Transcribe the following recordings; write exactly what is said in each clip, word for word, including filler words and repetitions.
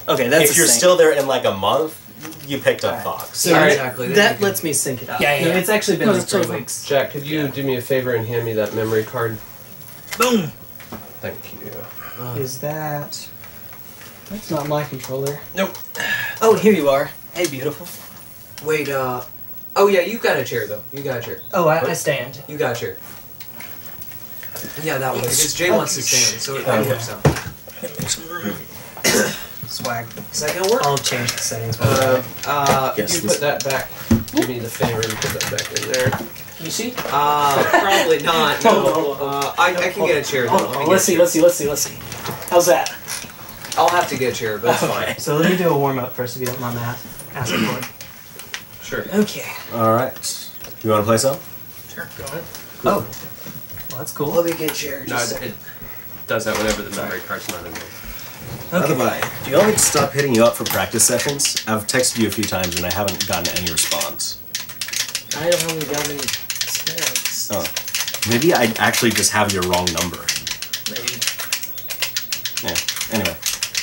Okay, that's if you're sync. still there in like a month, you picked up right. Fox. So right. exactly. That lets me sync it up. Yeah, yeah. No, it's actually been No, like three totally weeks. Jack, could you yeah. do me a favor and hand me that memory card? Boom. Thank you. Uh, Is that? That's not my controller. Nope. Oh, here you are. Hey, beautiful. Wait. Uh. Oh yeah, you got a chair though. You got a chair. Oh, I, I stand. You got a chair. Yeah, that one. Because Jay oh, wants to stand, so it oh, works yeah. out. Make some room. Swag. Is that gonna work? I'll change the settings. Uh, uh, yes, you put that back. Give me the favor and put that back in there. Can you see? Uh, probably not. No. Uh, I, I can get a chair though. Let oh, let's see, let's see, let's see, let's see. How's that? I'll have to get a chair, but it's okay. fine. So let me do a warm up first, if you don't mind my asking for it. Sure. Okay. All right. You want to play some? Sure. Go ahead. Cool. Oh. Well, that's cool. Let me get a chair. No, it, it does that whenever the memory card's not in there. Okay. Bye. Do you want me to stop hitting you up for practice sessions? I've texted you a few times and I haven't gotten any response. I don't haven't gotten any texts. Oh. Maybe I actually just have your wrong number. Maybe. Yeah. Anyway.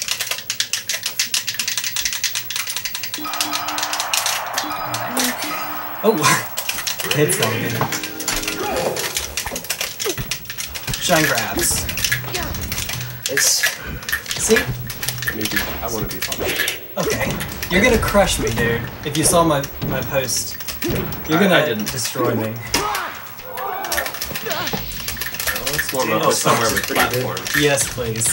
Oh, it's not good. ShineGrabs. It's see. Maybe I want to be fun. Okay, you're gonna crush me, dude. If you saw my my post, you're gonna I, I didn't. destroy me. Let's warm up with somewhere with platforms. Yes, please.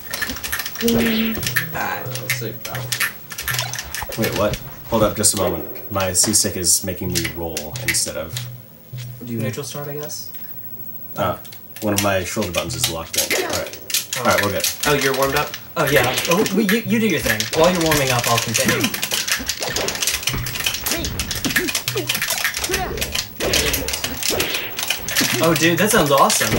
Ah, let's see. Wait, what? Hold up just a moment. My C-stick is making me roll instead of... Do you neutral start, I guess? Uh, one of my shoulder buttons is locked in. Alright. Oh. Alright, we're good. Oh, you're warmed up? Oh, yeah. Oh, you, you do your thing. While you're warming up, I'll continue. Oh, dude, that sounds awesome.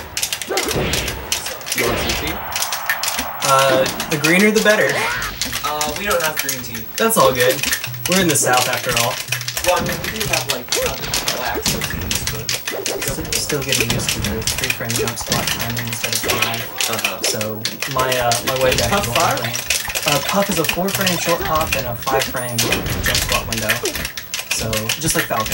You want some tea? Uh, the greener the better. Uh, we don't have green tea. That's all good. We're in the south after all. Well, I mean, we do have, like, uh, black teas, but... Still, still getting used to the three frame jump squat timing instead of five. Uh-huh. So, my, uh, my way back Puff to five? frame. Uh, Puff is a four frame short hop and a five frame jump squat window. So, just like Falco.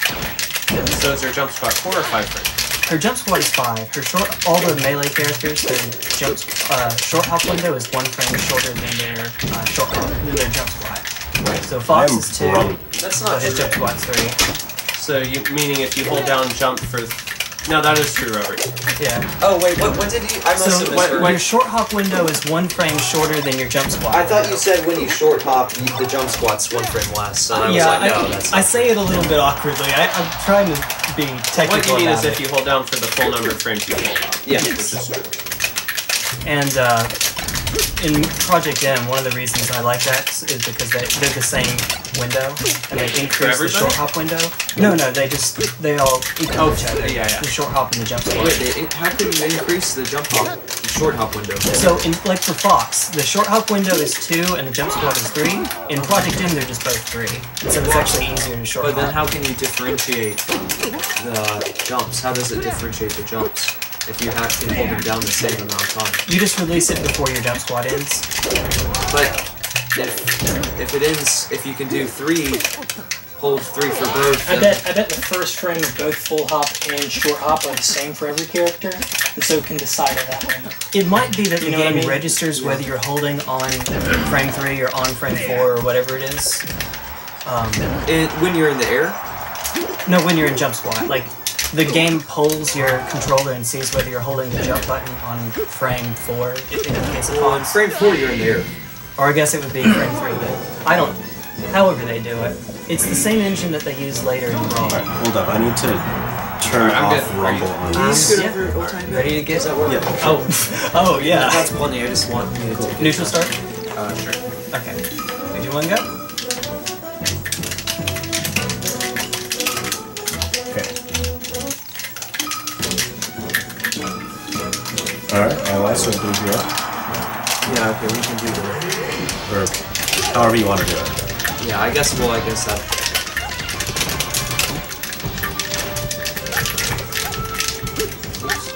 So is her jump squat four or five frame? Her jump squat is five. Her short, all the melee characters, their jump, uh, short hop window is one frame shorter than their uh, short hop, than their jump squat. So Fox I'm is two. broke. That's So not his true. jump squat's three. So you meaning if you hold down jump for... No, that is true, Robert. Yeah. Oh, wait, what, what did you... I must So have what, misheard. your short hop window is one frame shorter than your jump squat. I thought you window. said when you short hop, you, the jump squat's one frame less. And I was yeah, like, no, I, that's I not say it a little bit awkwardly. I, I'm trying to be technical What you mean about is it. if you hold down for the full number of frames you hold up. Yeah. Which is true. And uh, in Project M, one of the reasons I like that is because they, they're the same window, and they increase the short hop window. No, no, they just, they all equal each other. yeah, yeah. The short hop and the jump squat. Wait, it, how can you increase the jump hop, the short hop window? So, in, like for Fox, the short hop window is two and the jump squat is three. In Project M, they're just both three. So it's actually easier to short But then hop. how can you differentiate the jumps? How does it differentiate the jumps if you have to hold them down the same amount of time? You just release it before your jump squat ends. But if if it ends, if you can do three, hold three for both. I bet I bet the first frame of both full hop and short hop are the same for every character, and so it can decide it that way. It might be that You the know what I game mean? registers whether you're holding on frame three or on frame four or whatever it is. Um, It, when you're in the air. no, when you're in jump squat. Like, the game pulls your controller and sees whether you're holding the jump button on frame four in the case of Well, in Fox. frame four, you're in the air. Or I guess it would be frame three, but I don't... However they do it. It's the same engine that they use later in Brawl. Alright, hold up. I need to turn I'm off good. Rumble on Um, this. yeah. over old time Ready to get... Does that work? Yeah. Oh, oh yeah. That's plenty. I just want you to take it. Neutral start? Uh, sure. Okay. Three, two, one, go. Okay. Alright, I also do here. Yeah, okay, we can do that. Or however you want to do it. Yeah, I guess, well, I guess that...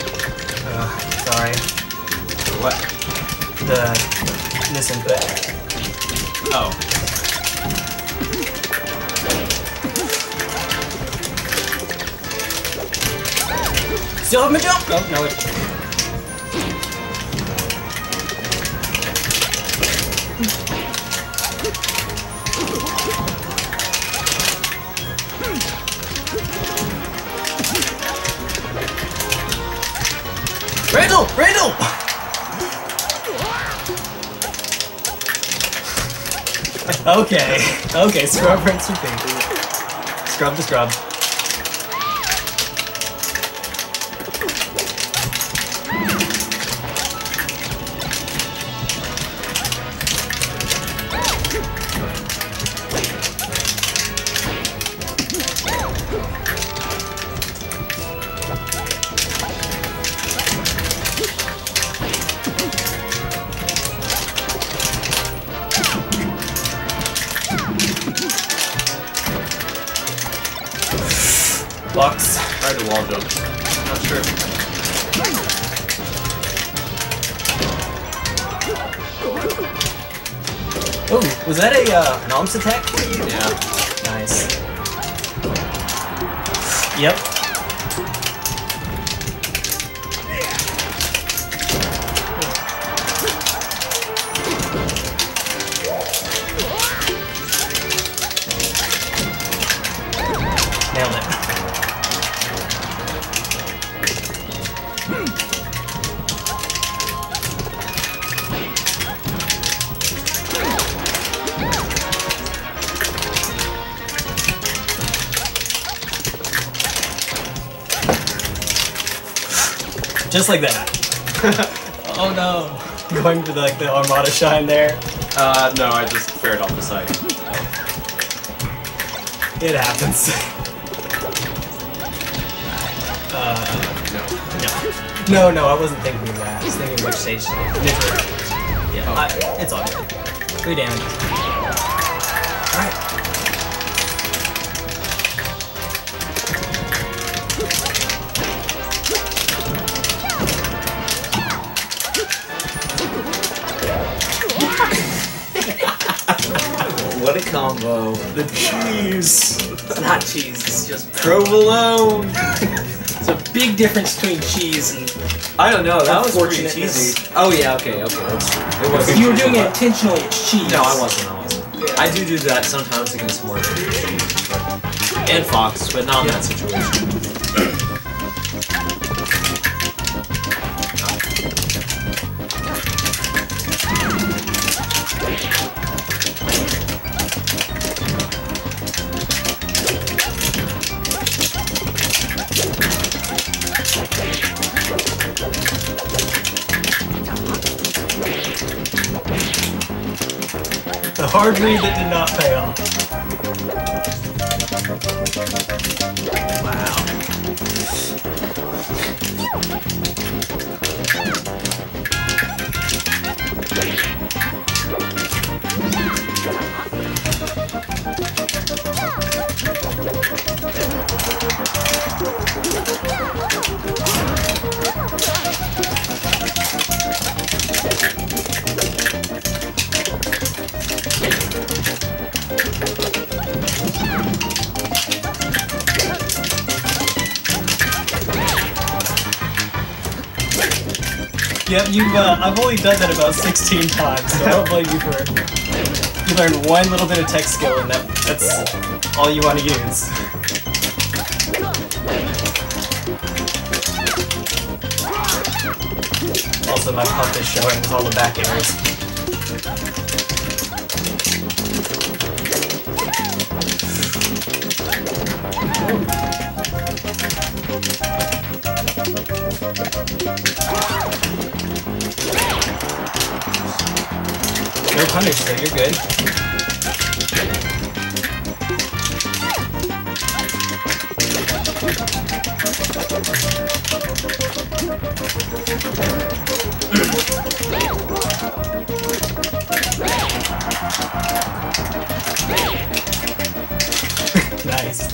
Uh, sorry. What? The... this input. Oh. Still have my jump! Oh, no, it... Randall! Randall! Okay. Okay, scrub rinse repeat. Scrub to scrub. Box. Tried to wall jump. Not sure. Oh, was that a uh, an arms attack? Yeah. Nice. Yep. Nailed it. Just like that. Oh no. Going to like the Armada Shine there. Uh, no, I just fared off the side. It happens. uh, No. no. No, no, I wasn't thinking of that. I was thinking which stage. Yeah, Oh. I, it's all good. Three damage. Alright. What a combo. The cheese! It's not cheese, it's just Provolone! It's a big difference between cheese and... I don't know, that was pretty Unfortunateness. cheesy. Oh yeah, okay, okay, that's true. It was If you were doing it intentionally, it's cheese. No, I wasn't, I wasn't. Yeah. I do do that sometimes against more and Fox, but not in that situation. The hard read that did not pay off. Wow. Yep, you've, uh, I've only done that about sixteen times, so I don't blame you for... You learned one little bit of tech skill and that, that's all you want to use. Also, my pump is showing with all the back airs. No punish, so you're good. Nice.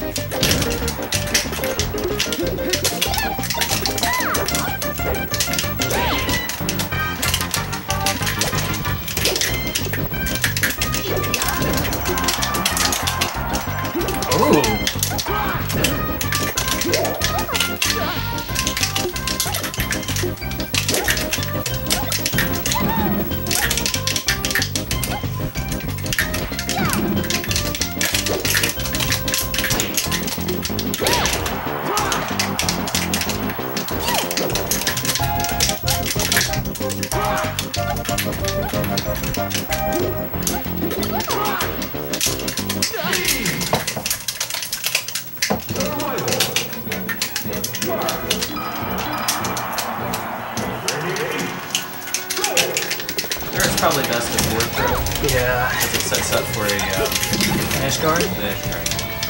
There's probably best of board throw. Yeah. Because it sets up for a um, Ash guard? dash guard.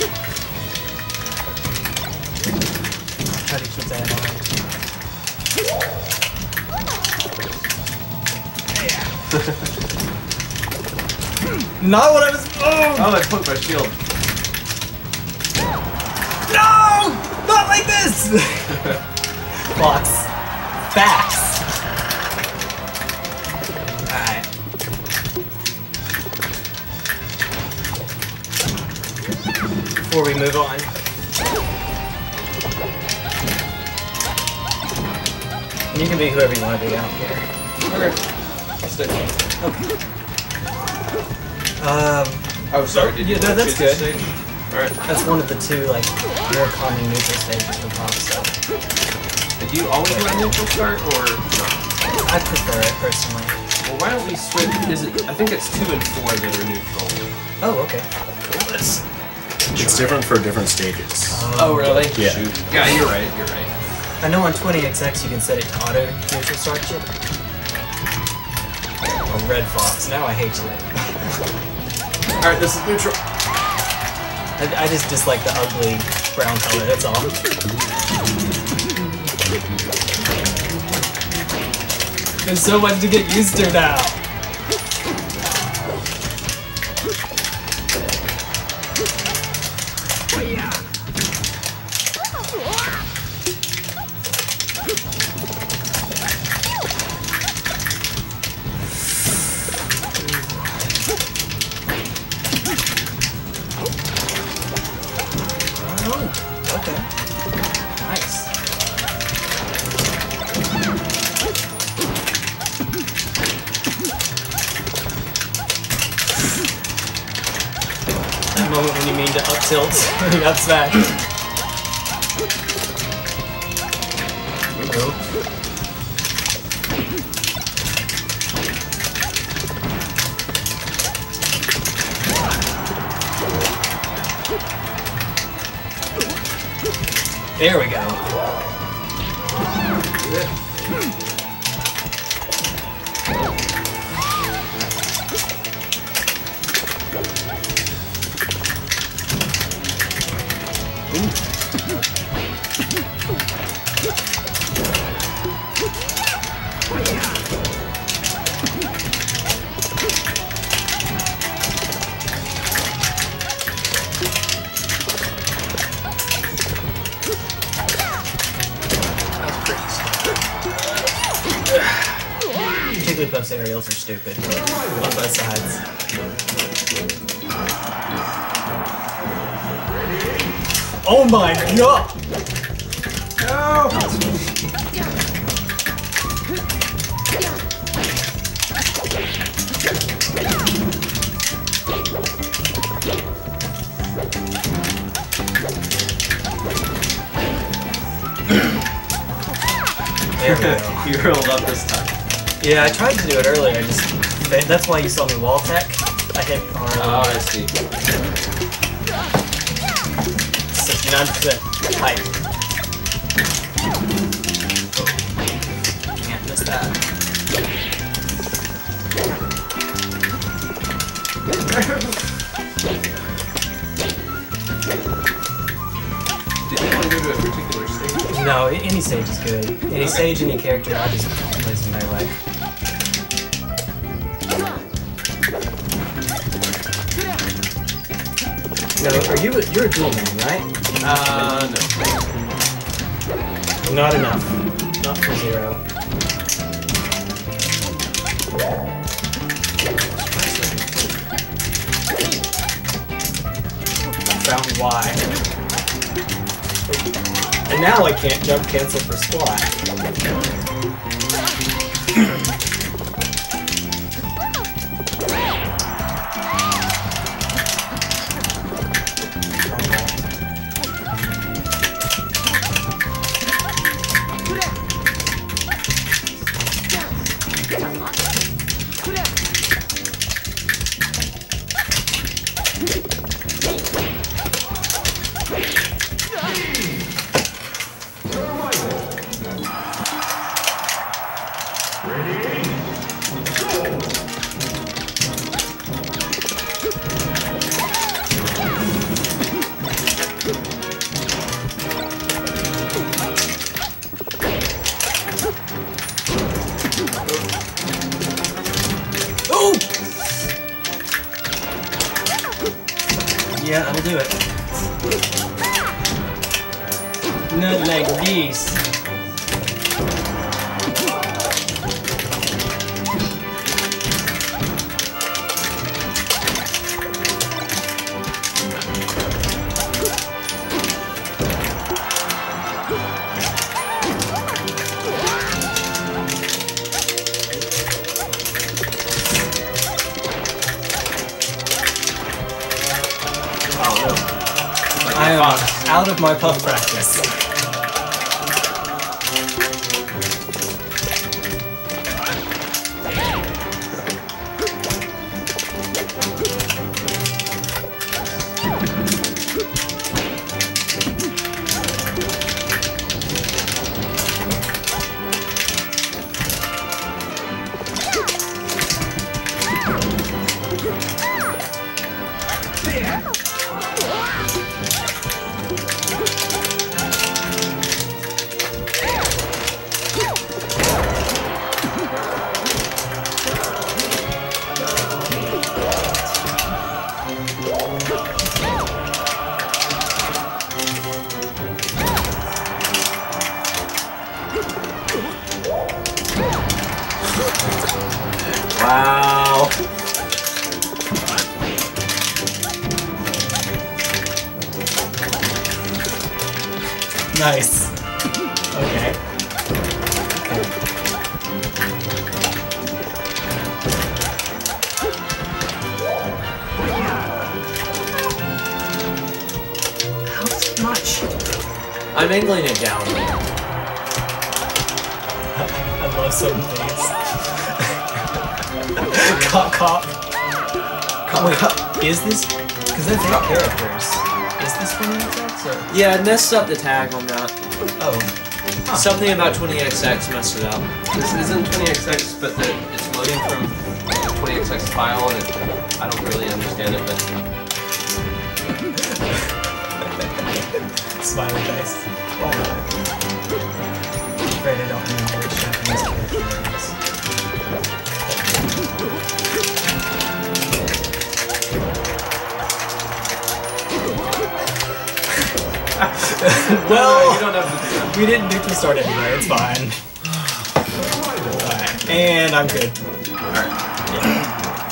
Try to keep that in mind. Not what I was. Oh! Oh, I poked my shield. No! Not like this! Fox. Facts. Alright. Before we move on. And you can be whoever you want to be, I don't care. Okay. Stay. Okay. Um, Oh, sorry. Did you yeah, want to that's choose good. this stage? Alright. That's one of the two, like, more common neutral stages for pop, so Did you always run neutral start or no? I prefer it personally. Well, why don't we switch? Is it? I think it's two and four that are neutral. Oh, okay. Let's. It's different for different stages. Oh, really? Yeah. Shoot. Yeah, you're right. You're right. I know on twenty X X you can set it to auto neutral start chip. Oh, Red Fox. Now I hate you. All right, this is neutral. I, I just dislike the ugly brown color, that's all. There's so much to get used to now. Moment when you mean to up tilt. Up smash. Nope. There we go. Jigglypuff's aerials are stupid on both sides. Oh my god! No! There we go. You rolled up this time. Yeah, I tried to do it earlier. I just that's why you saw me wall tech. I hit R. Oh, I see. sixty-nine percent height. Oh. Can't miss that. Did you want to go to a particular stage? No, any stage is good. Any stage, any character, I just play some melee. No, are you? You're a dual man, right? Uh, no. Not enough. Not for zero. Found Y. And now I can't jump cancel for squat. Yeah, that'll do it. Not like this. I am out of my puff practice. Wow. Nice. Okay. Okay. How much? I'm angling it down. I love some things. Cop, cop. Cop, Wait, cop. is this? Because that's eight characters. Is this one of the or? Yeah, it messed up the tag on that. Oh. Huh. Something about twenty X X messed it up. This isn't twenty X X, but the, it's loading from twenty X X file, and it, I don't really understand it, but... Smiley face. Why not? I'm afraid I don't remember which Japanese character it is. Well, you don't have to do that. We didn't do the start anyway, it's fine. Alright, and I'm good. Alright. Yeah.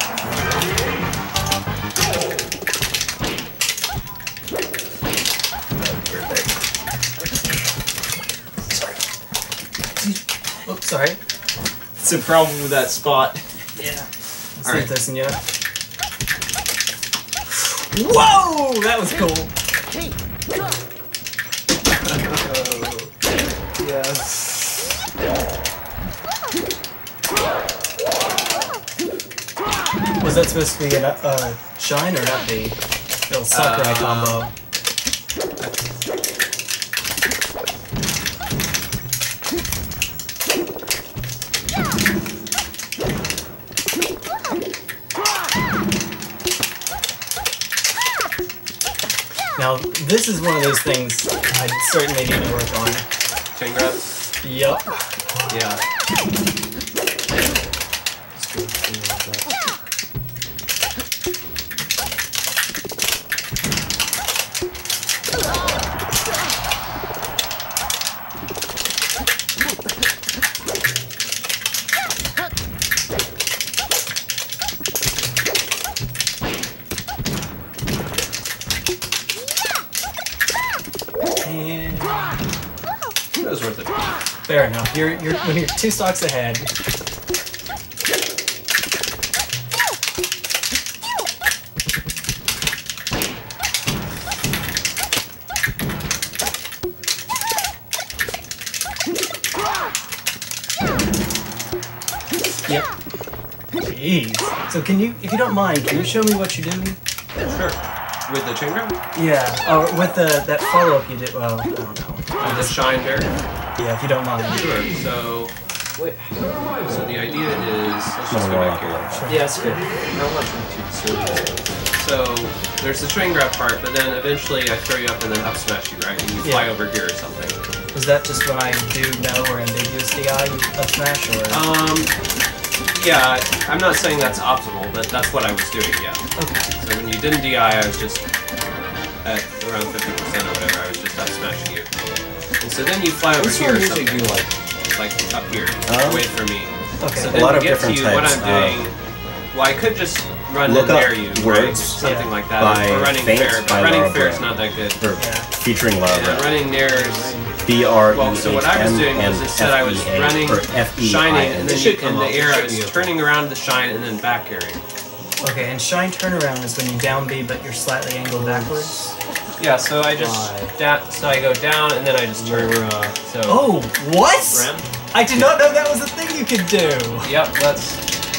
Oh, sorry. It's a problem with that spot. Yeah. Let's All right. this in you. Whoa! That was cool. Yes. Was that supposed to be a uh, shine or not be? Little Sakurai Uh, combo. Now, this is one of those things I certainly need to work on. Chaingrabs? Yup. Yeah. And That was worth it. fair enough. You're you're when you're two stocks ahead. Yep. Jeez. So can you, if you don't mind, can you show me what you're doing? Sure. With the chaingrab? Yeah. Or with the that follow up you did. Well, I don't know. With the shine bear? Yeah, if you don't mind. Sure. So, Wait. so the idea is, let's just go back here. Yeah, it's good. I don't want you to serve. So there's the train grab part, but then eventually I throw you up and then up smash you, right? And you fly Yeah. over here or something. Was that just when I do no or ambiguous D I, you up smash, or? Um, yeah, I'm not saying that's optimal, but that's what I was doing, yeah. Okay. So when you didn't D I, I was just at around fifty percent or whatever. I was just up smashing you. And so then you fly over What here sort or of music something. do you like? Like up here, Um, away from me. Okay. So A then lot to of get to different you, what types. I'm doing, well, I could just run Look and up dare you, right? words Something Yeah. like that. by or running Faint fair, but by running Laura fair is Brand. not that good. Or Yeah. featuring Laura Yeah, Brand. running nares. B R E Well, so what I was doing was instead I was running, shining, and then you, in the air I was turning around to shine and then back airing. Okay, and shine turnaround is when you down B, but you're slightly angled backwards. Yeah, so I just Why? da so I go down and then I just turn. Your, uh, So Oh, what? Ram? I did not know that was a thing you could do. yep, that's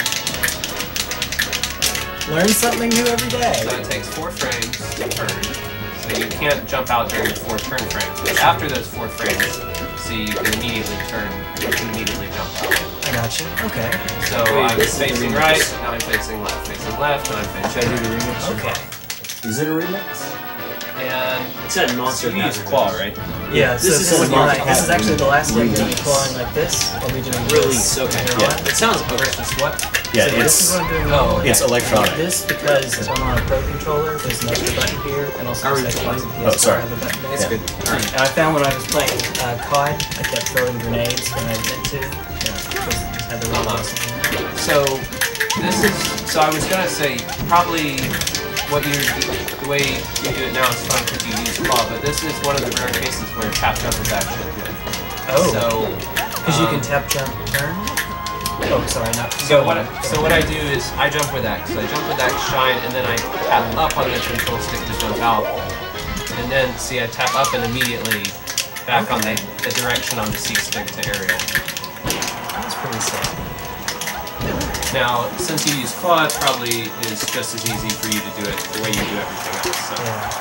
Learn something new every day. so it takes four frames to turn. So you can't jump out during the four turn frames. But after those four frames, see you can immediately turn. You can immediately jump out. I gotcha. Okay. So Wait, I'm this is the facing remix. right, now I'm facing left, facing left, and I'm Should I facing do right. the remix? or- Okay. Is it a remix? And It's that so monster. you use pattern. claw, right? Yeah, so This this, is is, the my, Marths this is actually the last game. remix. We'll be clawing like this. I'll be doing Release, this. okay. later Yeah. on. It sounds okay. Versus what? Yeah, so this is it's what I'm doing Oh, normally. it's electronic. This because I'm on a pro controller. There's an extra button here, and also Are we there's playing? extra Oh, sorry. I have a button there. It's Yeah. good. Alright. And I found when I was playing uh, C A U P, I kept throwing grenades when I meant to. Yeah, just had the wrong Uh-huh. button. So this is so I was gonna say probably what you the way you do it now is fine because you use claw, but this is one of the rare cases where tap jump is actually good. Oh, So because you um, can tap, jump, turn. Oh, sorry, not. So what I, so what I do is I jump with X. So I jump with X, shine, and then I tap up on the control stick to jump out. And then see I tap up and immediately back on the, the direction on the C stick to aerial. That's pretty sick. Now, since you use claw, it probably is just as easy for you to do it the way you do everything else. So,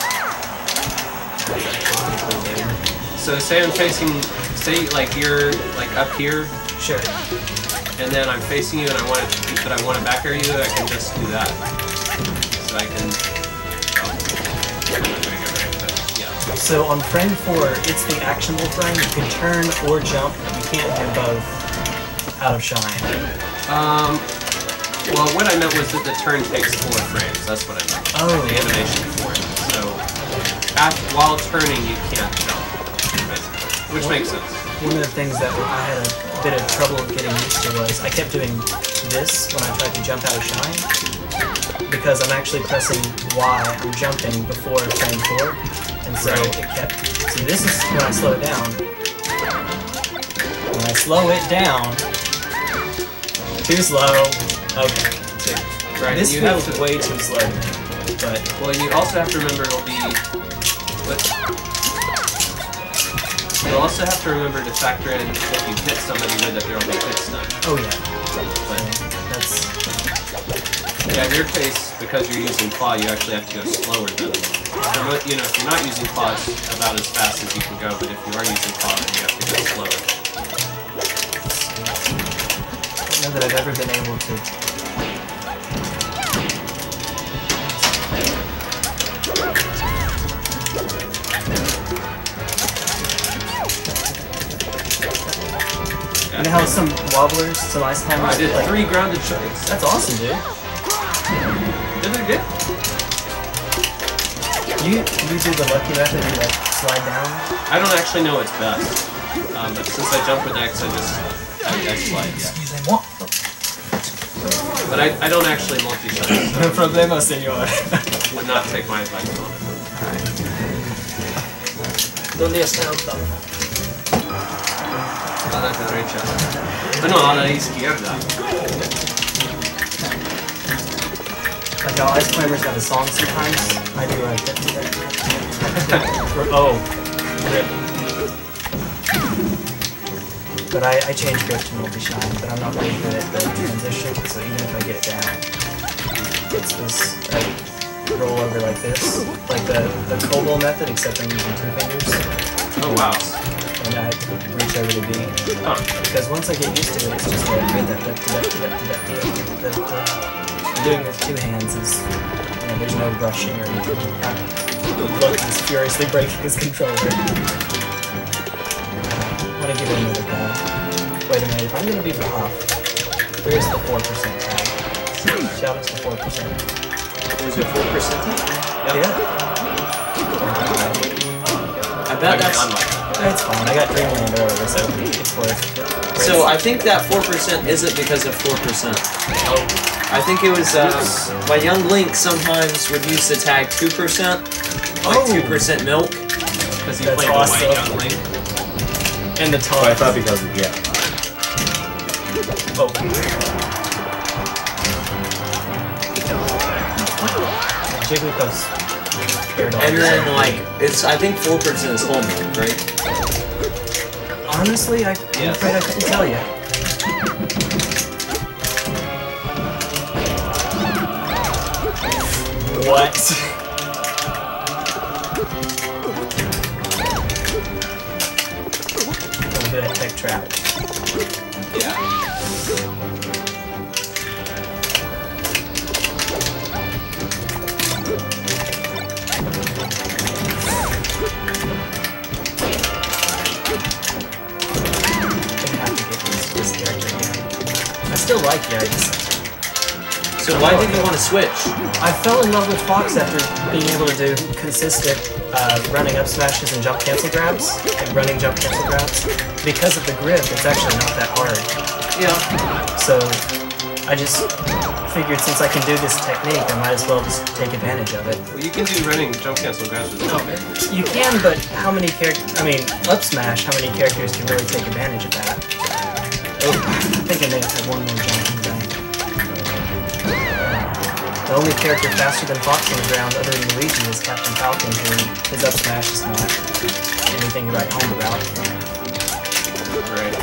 Yeah. so say I'm facing, say like you're like up here, Sure. and then I'm facing you, and I want to, but I want to back air you. I can just do that. So I can. Oh, I'm not doing it right, but yeah. So on frame four, it's the actionable frame. You can turn or jump, but you can't do both out of shine. Um. Well, what I meant was that the turn takes four frames. That's what I meant. Oh. The animation for it. So, after, while turning, you can't jump, basically, which makes sense. One of the things that I had a bit of trouble getting used to was I kept doing this when I tried to jump out of shine because I'm actually pressing Y, I'm jumping before frame four, and so Right. it kept. See, this is when I slow it down. When I slow it down, too slow. Okay. So, right. This you feels have to. way too slow to me, but Well, you also have to remember it'll be. What? You also have to remember to factor in if you hit somebody with it, there will be hit stun. oh yeah, But that's yeah, in your case, because you're using claw, you actually have to go slower than. For mo- You know, if you're not using claw, it's about as fast as you can go. But if you are using claw, then you have to go slower. I don't know that I've ever been able to. You know how some wobblers, some ice I hammers, did like, three grounded strikes. that's awesome, dude. Did it good? You you do the lucky method, you like slide down. I don't actually know what's best, um, but since I jump with X, I just I, I slide. Yeah. But I, I don't actually multi-shot, so No problema, senor. would not take my advice on it. ¿Dónde está el otro? A la derecha. Ah, no, a la izquierda. Like how ice climbers have a song sometimes. I do like that. Oh, rip. But I, I change grip to multi-shine, but I'm not really good at the transition, so even if I get it down, it's this, I roll over like this, like the, the Kobold method, except I'm using two fingers, Oh wow. and I reach over to B. Huh. Because once I get used to it, it's just a rhythm. I'm doing it with two hands is, you know, there's no rushing or anything. Look, he's furiously breaking his controller. I want to give it another go. Wait a minute, if I'm going to be off, where's the four percent tag? Shoutouts to four percent. There's a four percent. Yeah. That, that's, It's fine. I got Dreamland earlier, so it's worth. so I think that four percent isn't because of four percent. I think it was, uh, my young Link sometimes would use the tag two percent, like Oh. two percent milk. Because he That's played awesome. the white young Link. And the Oh, top. I thought because of, yeah. Oh. Jigglypuff's scared off. And then, like, it's, I think four percent is whole milk, right? Honestly, I, I'm Yes. afraid I couldn't tell you. What? Don't do that tech trap. Yeah. Gonna have to get this, this character again. I still like you, I just... So why did you want to switch? I fell in love with Fox after being able to do consistent uh, running up smashes and jump cancel grabs, and running jump cancel grabs. Because of the grip, it's actually not that hard. Yeah. So I just figured since I can do this technique, I might as well just take advantage of it. Well, you can do running jump cancel grabs with no barrier. You can, but how many characters, I mean, up smash, how many characters can really take advantage of that? Oh, I think I may have had one more jump in the bank. The only character faster than Fox on the ground other than Luigi is Captain Falcon, who his up smash is not anything to write home about. Right.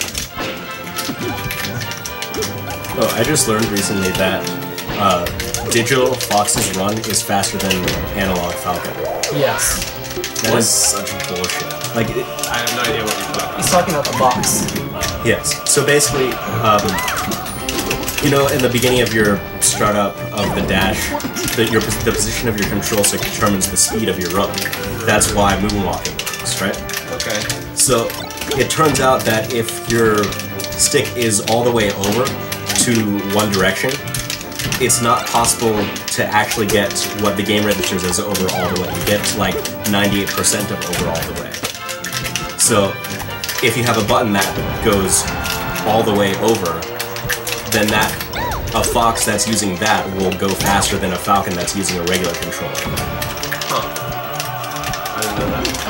Oh, I just learned recently that uh, digital Fox's run is faster than analog Falcon. Yes. That is such bullshit. Like, it, I have no idea what you're talking about. He's talking about the box. yes. So basically, um, you know, in the beginning of your startup of the dash, the, your, the position of your control stick determines the speed of your run. That's why moonwalking works, right? Okay. So it turns out that if your stick is all the way over to one direction, it's not possible to actually get what the game registers as over all the way. You get like ninety-eight percent of over all the way. So if you have a button that goes all the way over, then that a Fox that's using that will go faster than a Falcon that's using a regular controller. Huh. I didn't know that.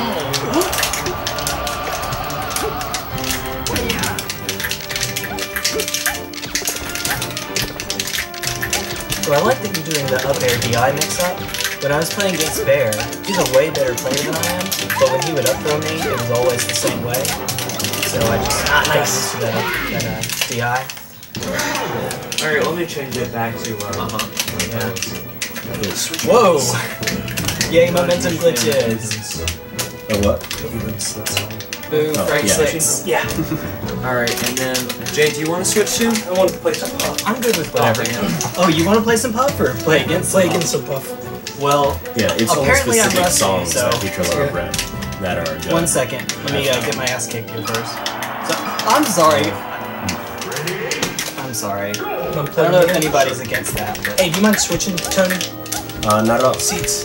So I like that you're doing the up air D I mix-up. When I was playing against Bear, he's a way better player than I am, but when he would up throw me, it was always the same way. So I just ah, got used to that, that uh, D I. Alright, let me change it back to, uh, uh-huh. Yeah. Whoa! Yay, momentum glitches! A what? Boom, Oh, Frank yeah. six. Yeah. Alright, and then, Jay, do you want to switch to? I want to play some Puff. I'm good with whatever. Oh, Oh, you want to play some Puff or play against Play some against some Puff. Puff? Well, Yeah, it's only apparently I'm specific rusty, songs so... that feature a lot of rap that are good. One second. Let me uh, get my ass kicked here first. So, I'm sorry. I'm sorry. I don't know if anybody's against that. But... Hey, do you mind switching, Tony? Uh, not at all. Seats.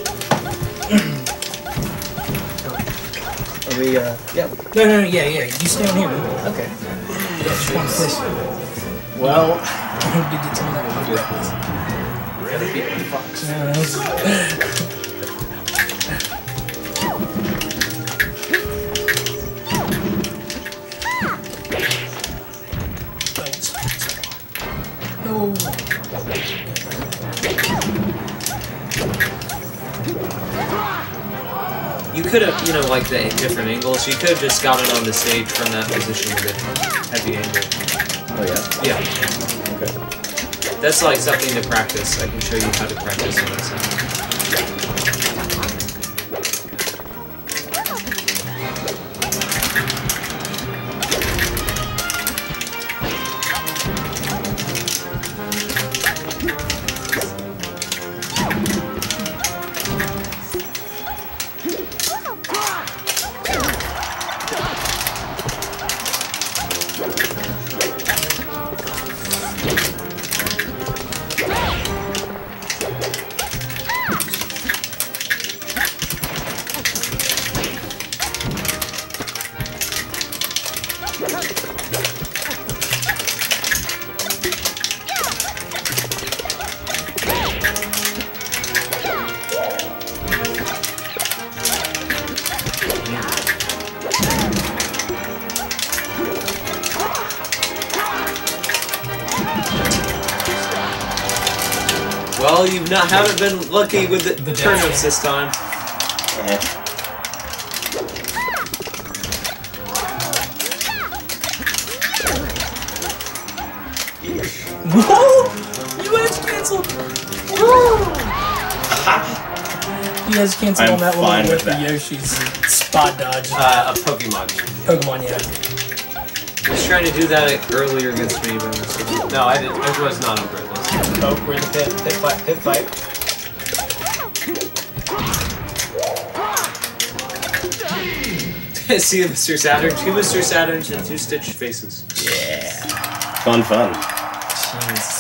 Are we, uh... Yeah. No, no, no, yeah, yeah. You stay on here, man. Okay. Yeah, just one place. Well... I need to get some of that. Gotta beat the Fox. No, that's- No. You could have, you know, like the different angles, you could have just got it on the stage from that position with a heavy angle. Oh yeah. Yeah. Okay. That's like something to practice. I can show you how to practice on that side. Well, you not haven't been lucky with the, The turnips dash. this time. Whoa! You edge canceled! You guys canceled I'm on that fine little with with the that. Yoshi's spot dodge. Uh, a Pokemon. Pokemon, yeah. I was trying to do that earlier against me, but No, I didn't. It was not on purpose. Oh, we're in the pit. Pit fight. Pit fight. see Mister Saturn, two Mister Saturns and two Stitch faces. Yeah. Fun, fun. Jeez.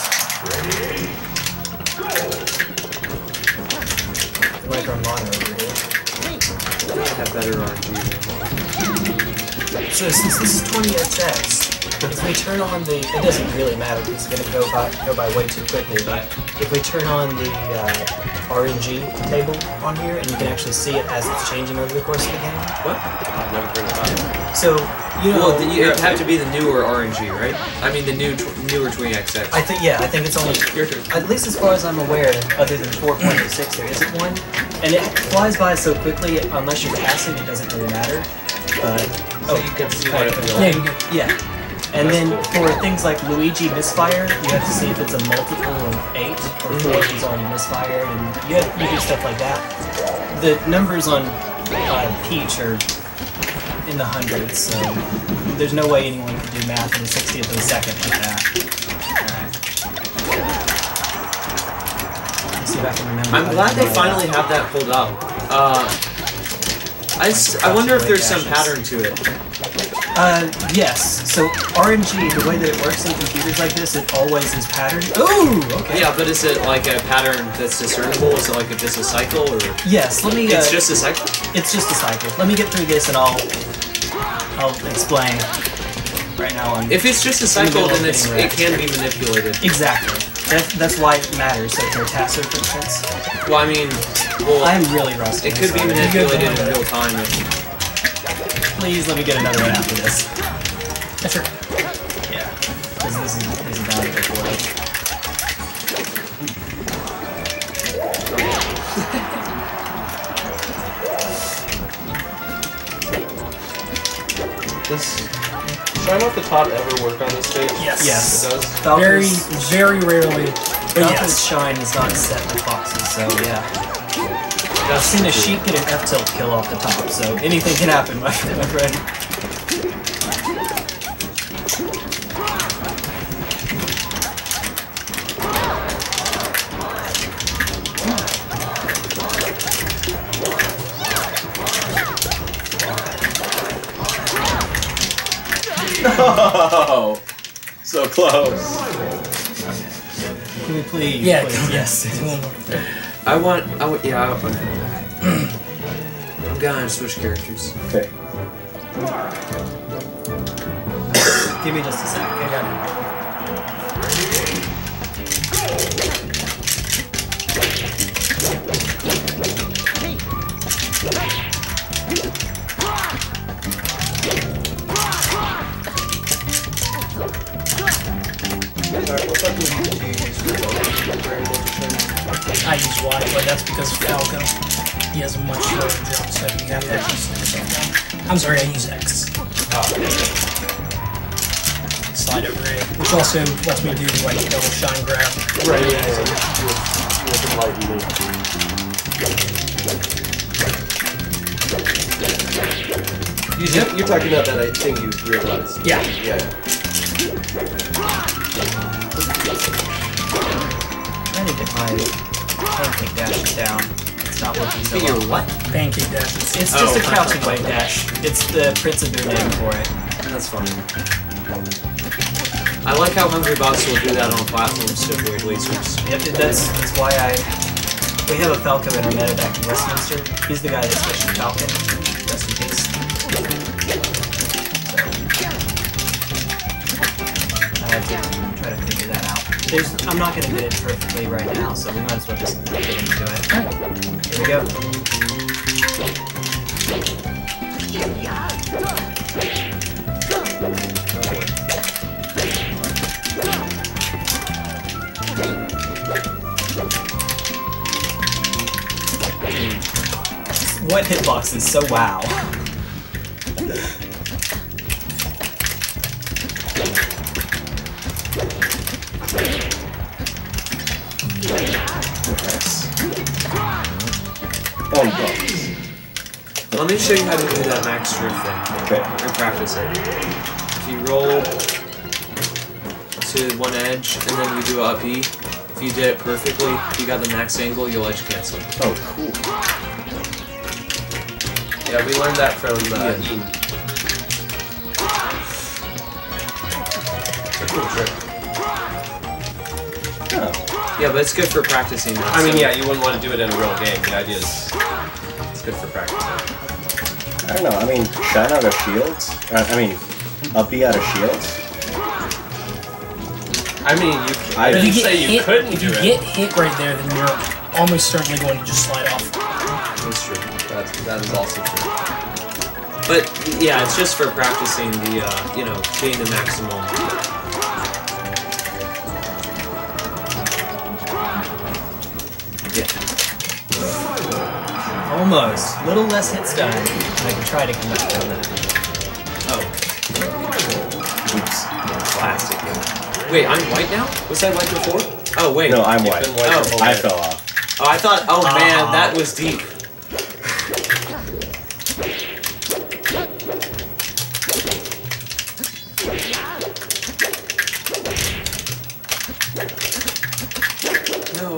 Like our mono over here. I have better R N G than So since this is twenty X X, if we turn on the, it doesn't really matter because it's going to go by go by way too quickly. But if we turn on the uh, R N G table on here, and you can actually see it as it's changing over the course of the game. What? I've never heard about it. So you know, Well, you it'd have to be the newer R N G, right? I mean, the new tw newer twenty X X. I think yeah, I think it's only Your turn. at least as far as I'm aware, other than four point oh six, there isn't one, and it flies by so quickly. Unless you're passing, it doesn't really matter. But So you can see what it feels Yeah, like. you can. yeah. And then for things like Luigi misfire, you have to see if it's a multiple of eight or four if he's already misfired, and you, have, you do stuff like that. The numbers on uh, Peach are in the hundreds, so there's no way anyone could do math in a sixtieth of a second like that. Alright. Let's see if I can remember. I'm how to glad they do finally that. have that pulled up. Uh, I, s I wonder if there's some pattern to it. Uh, yes. So R N G, the way that it works in computers like this, it always is patterned. Ooh, okay. Yeah, but is it like a pattern that's discernible? Is it like a, just a cycle, or Yes. Let me. Uh, it's just a cycle? It's just a cycle. Let me get through this and I'll I'll explain right now on. If it's just a in the cycle, middle of then it's getting it wrecked. can be manipulated. Exactly. That, that's why it matters. So for a tasso, for instance, Well, I mean, well, I'm really rusty. it could be I'm sorry. manipulated in real time. Please let me get another one after this. That's right. Yeah, because this is this is valuable for it. Does shine off the top ever work on this stage? Yes. Yes. It does? Very, Falcon's, very rarely. But Falcon's yes. shine is not set with foxes, so yeah. I've seen a sheep get an F tilt kill off the top, so anything can happen, my, my friend. Oh, so close. Can we please? Yeah, please, yes. One more. I want, I want, yeah, I want. I'm gonna switch characters. Okay. Give me just a sec. I got it. I use Y, but that's because of Falco. He has a much shorter jump, so you have to actually slow yourself down. I'm sorry, I use X. Slide over A, which also lets me do like double shine grab. Right, yeah, yeah. You have the light and You, you're talking about that I think you realized. Yeah. Yeah. I need to get my pancake dash down. It's not working so Get your well. what? Pancake dashes. It's just Oh. a crouching wave dash. It's the principal name for it. That's funny. I like how Hungry Bots will do that on platforms to avoid lasers. Yep, that's that's why I. We have a Falco in our meta back in Westminster. He's the guy that switched to Falcon. Rest in peace. I have to try to figure that out. There's, I'm not going to get it perfectly right now, so we might as well just get into it. Here we go. What hitbox is so wow? Oh, God. Let me show you how to do that max drift thing. Okay. Or practice it. If you roll to one edge and then you do up B, if you did it perfectly, you got the max angle, you'll edge cancel. Oh, cool. Yeah, we learned that from uh, Yeah. Ian. It's a cool trick. Oh. Yeah, but it's good for practicing that. I mean, so- yeah, you wouldn't want to do it in a real game. The idea is it's good for practice. I don't know, I mean, shine out of shields? Uh, I mean, up B out of shields? I mean, you. I I If didn't you get say you hit, couldn't if do you it. get hit right there, then you're almost certainly going to just slide off. That's true. That's, that is also true. But yeah, it's just for practicing the, uh, you know, getting the maximum. Yeah. Almost. Little less hit stun. I can try to come back on that. Oh, Oops. classic. Wait, I'm white now? Was I white before? Oh, wait. No, I'm You've white. been white Oh, your whole I life. fell off. Oh, I thought, oh man, Ah. that was deep. No.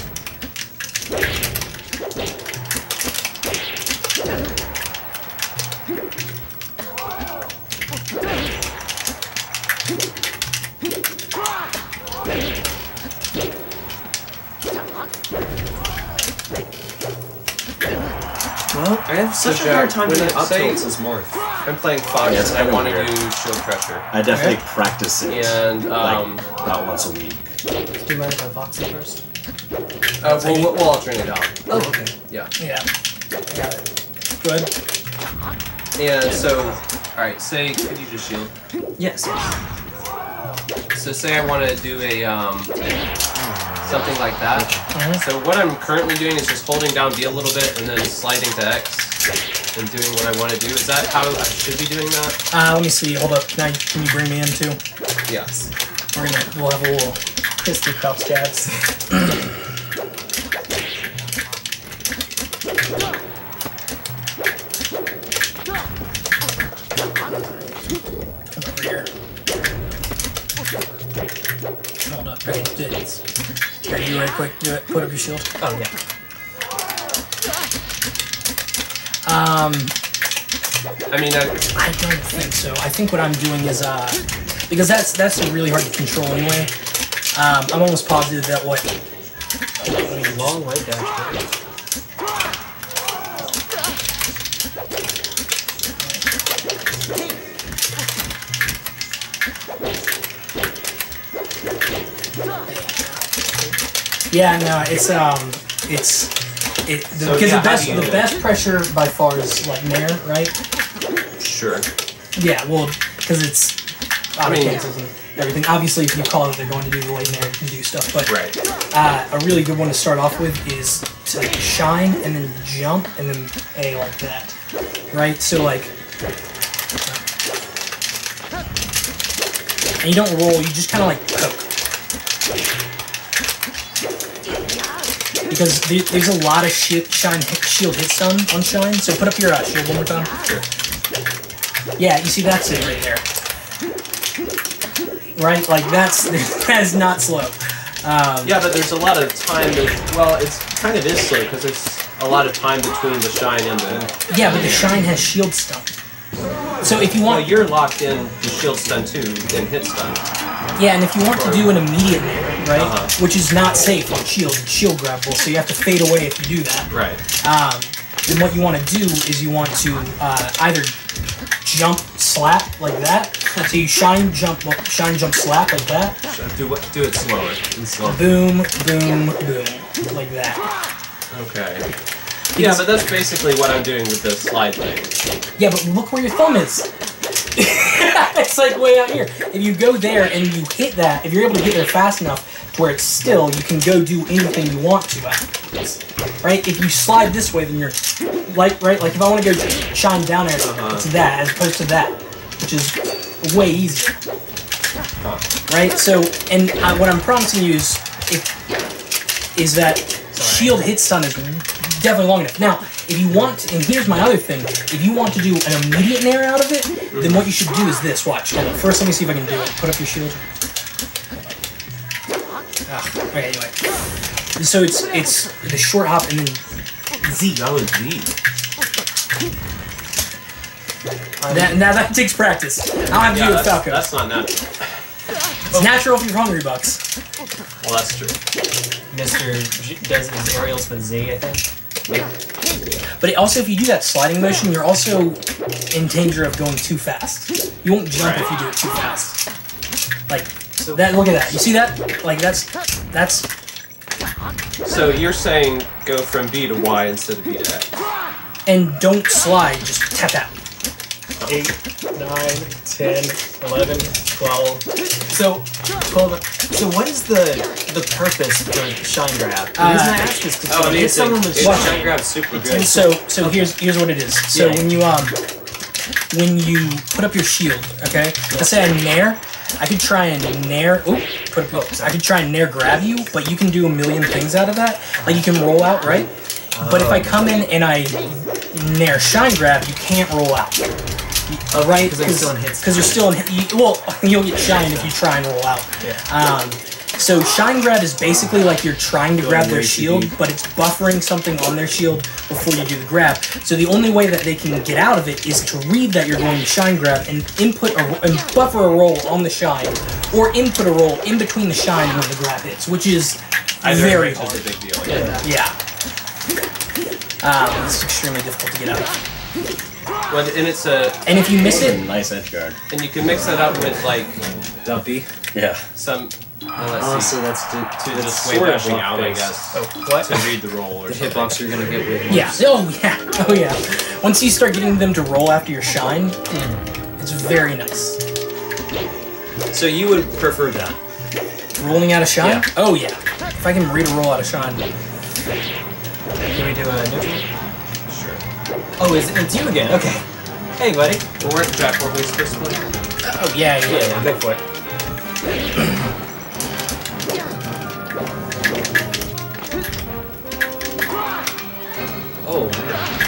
Well, I have such So, a hard Jack, time when doing I up say- tilts as Marth. I'm playing Fox Yeah, it's and I kinda want to weird. do shield pressure. I definitely Okay. practice it. And, um, like, about once a week. do you mind if I box it first? Uh, we'll, we'll, we'll alternate out. Oh, okay. Yeah. Yeah. I got it. Good. And so, alright, say, could you just shield? Yes, yes. So say I want to do a, um, something like that. Mhm. So what I'm currently doing is just holding down B a little bit and then sliding to X and doing what I want to do. Is that how I should be doing that? Uh, let me see. Hold up. Can, I, can you bring me in too? Yes. We're gonna. We'll have a little. Fisticuffs, jabs. Over here. Hold up. Ready? Do it. Here, you ready? Quick. Do it. Put up your shield. Oh, yeah. Um, I mean, I, I don't think so. I think what I'm doing is uh, because that's that's really hard to control anyway. Um, I'm almost positive that what. Long white dash. Yeah, no, it's um, it's it the, So, because yeah, the best how do you the do best pressure by far is like Nair, right? Sure. Yeah, well, because it's I mean- cancels and everything. Obviously, if you call it, they're going to do the way Nair can do stuff. But Right. uh, a really good one to start off with is to shine and then jump and then A like that, right? So like, and you don't roll. You just kind of like poke. Because there- there's a lot of shi shine hit, shield hit stun on shine, so put up your uh, shield one more time. Sure. Yeah, you see that's it right there. Right, like that's that is not slow. Um, yeah, but there's a lot of time. That, well, it's kind of is slow because there's a lot of time between the shine and the. yeah, but the shine has shield stun. So if you Well, want, you're locked in to shield stun too and hit stun. yeah, and if you want to do an immediate nair, right, Uh-huh. which is not safe on shield, it's shield grabbable, so you have to fade away if you do that. Right. Um, then what you want to do is you want to uh, either jump slap like that. So you shine jump shine jump slap like that. Do what? Do it slower. And slower. Boom, boom, boom, like that. Okay. Yeah, but that's basically what I'm doing with the slide thing. Yeah, but look where your thumb is. It's like way out here. If you go there and you hit that, if you're able to get there fast enough to where it's still, you can go do anything you want to afterwards. Right? If you slide this way, then you're like right, like if I want to go shine down there, Uh-huh. it's that as opposed to that, which is way easier. Huh. Right. So, and I, what I'm promising you is, if, is that shield hit stun is definitely long enough. Now, if you want, and here's my other thing, if you want to do an immediate nair out of it, mm-hmm. then what you should do is this. Watch. Hold on. First, let me see if I can do it. Put up your shield. Ah, okay. Anyway. So it's it's the short hop and then Z. Oh, Z. That, now that takes practice. I don't have to Yeah, do it with that's, Falco. that's not natural. It's natural if you're hungry, Bucks. Well, that's true. Mister G does his aerials with Z, I think. But it also, if you do that sliding motion, you're also in danger of going too fast. You won't jump if you do it too fast. Like So that. Look at that. You see that? Like that's that's. So you're saying go from B to Y instead of B to X. And don't slide. Just tap out. eight, nine, ten, eleven, twelve. So, twelve. So what is the the purpose for ShineGrab? The Uh, reason I ask is because Oh, if it's someone was ShineGrabs super good. So so here's here's what it is. So Yeah. when you um when you put up your shield, okay. Let's say I nair. I could try and nair. Oop, put up. Your, I could try and nair grab you, but you can do a million things out of that. Like you can roll out, right? But if I come in and I nair ShineGrab, you can't roll out. Uh, right? Because they're still in hits. Because you're still in hit. You, well, you'll get shine if you try and roll out. Yeah. Um, so ShineGrab is basically like you're trying to Going grab way their too shield, deep. but it's buffering something on their shield before you do the grab. So the only way that they can get out of it is to read that you're going to ShineGrab and input a, and buffer a roll on the shine, or input a roll in between the shine when the grab hits, which is Either very of which hard. is a big deal. Yeah. Yeah. Um, it's extremely difficult to get out of. Well, and it's a And if you miss it, Nice edge guard. and you can mix that up with like Dumpy. Yeah. some. Well, let's Oh, see. so that's to, To that's just way sort of bashing out, I block-based. guess. Oh, what? To read the roll or The something. hitbox you're gonna get with. yeah. Oh yeah. Oh yeah. Once you start getting them to roll after your shine, it's very nice. So you would prefer that? Rolling out of shine? Yeah. Oh yeah. If I can read a roll out of shine. Can we do a neutral? Sure. Oh, is it, it's you again? Okay. Hey, buddy. Well, we're Jack. Weren't we supposed to play? Oh yeah, yeah. Yeah, yeah, go for it. Oh.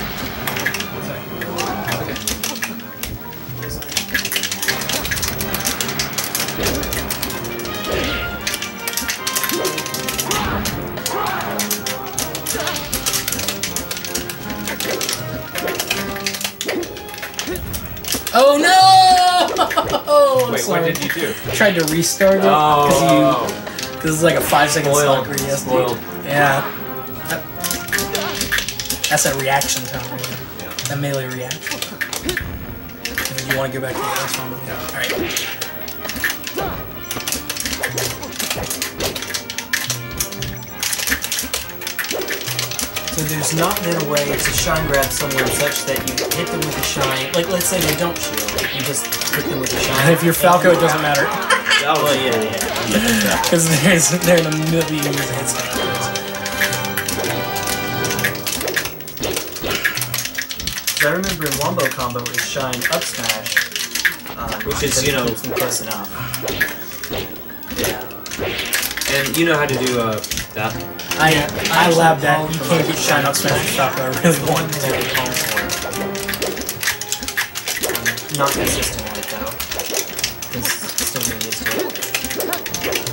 Oh no! I'm Wait, sorry. what did you do? I tried to restart it because Oh. you because it's like a five second Spoiled. slot where you have to- Spoiled. Yeah. That- that's a reaction time. Right? Yeah. That melee reaction. If you want to go back to the last one, yeah. All right. So there's not been a way to ShineGrab someone such that you hit them with a shine. Like, let's say they don't shield. You just hit them with a shine. And if you're Falco, it doesn't matter That was yeah, yeah. because there's they're in a million years hits. I remember in Wombo Combo it was shine up smash. Um, Which is, but you it know- keeps them close enough. Yeah. And you know how to do uh, that? I Yeah, I actually, lab that. Paul You from can't a- get shine up smash with Falco. I really One want to to. the palm for it. Um, not consistent on it though. Because still getting used to it.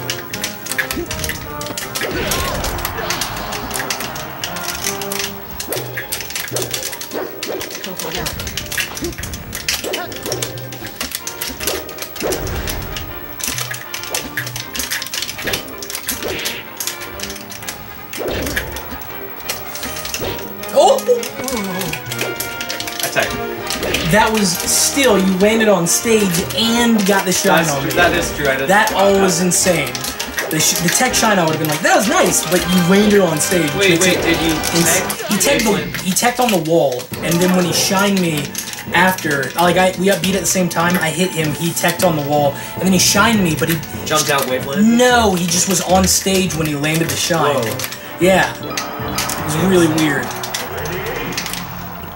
Oh! Attack. That was still, you landed on stage and got the shine That's, on me. that is true. I didn't That spot all was insane. The, sh the tech shine, I would have been like, that was nice, but you landed on stage. which Wait, makes wait, it did you ins- tech? He teched, the, he teched on the wall, and then when he shined me after, like I we got beat at the same time, I hit him, he teched on the wall, and then he shined me, but he... Jumped out waveland? No, he just was on stage when he landed the shine. Whoa. Yeah. It was really weird.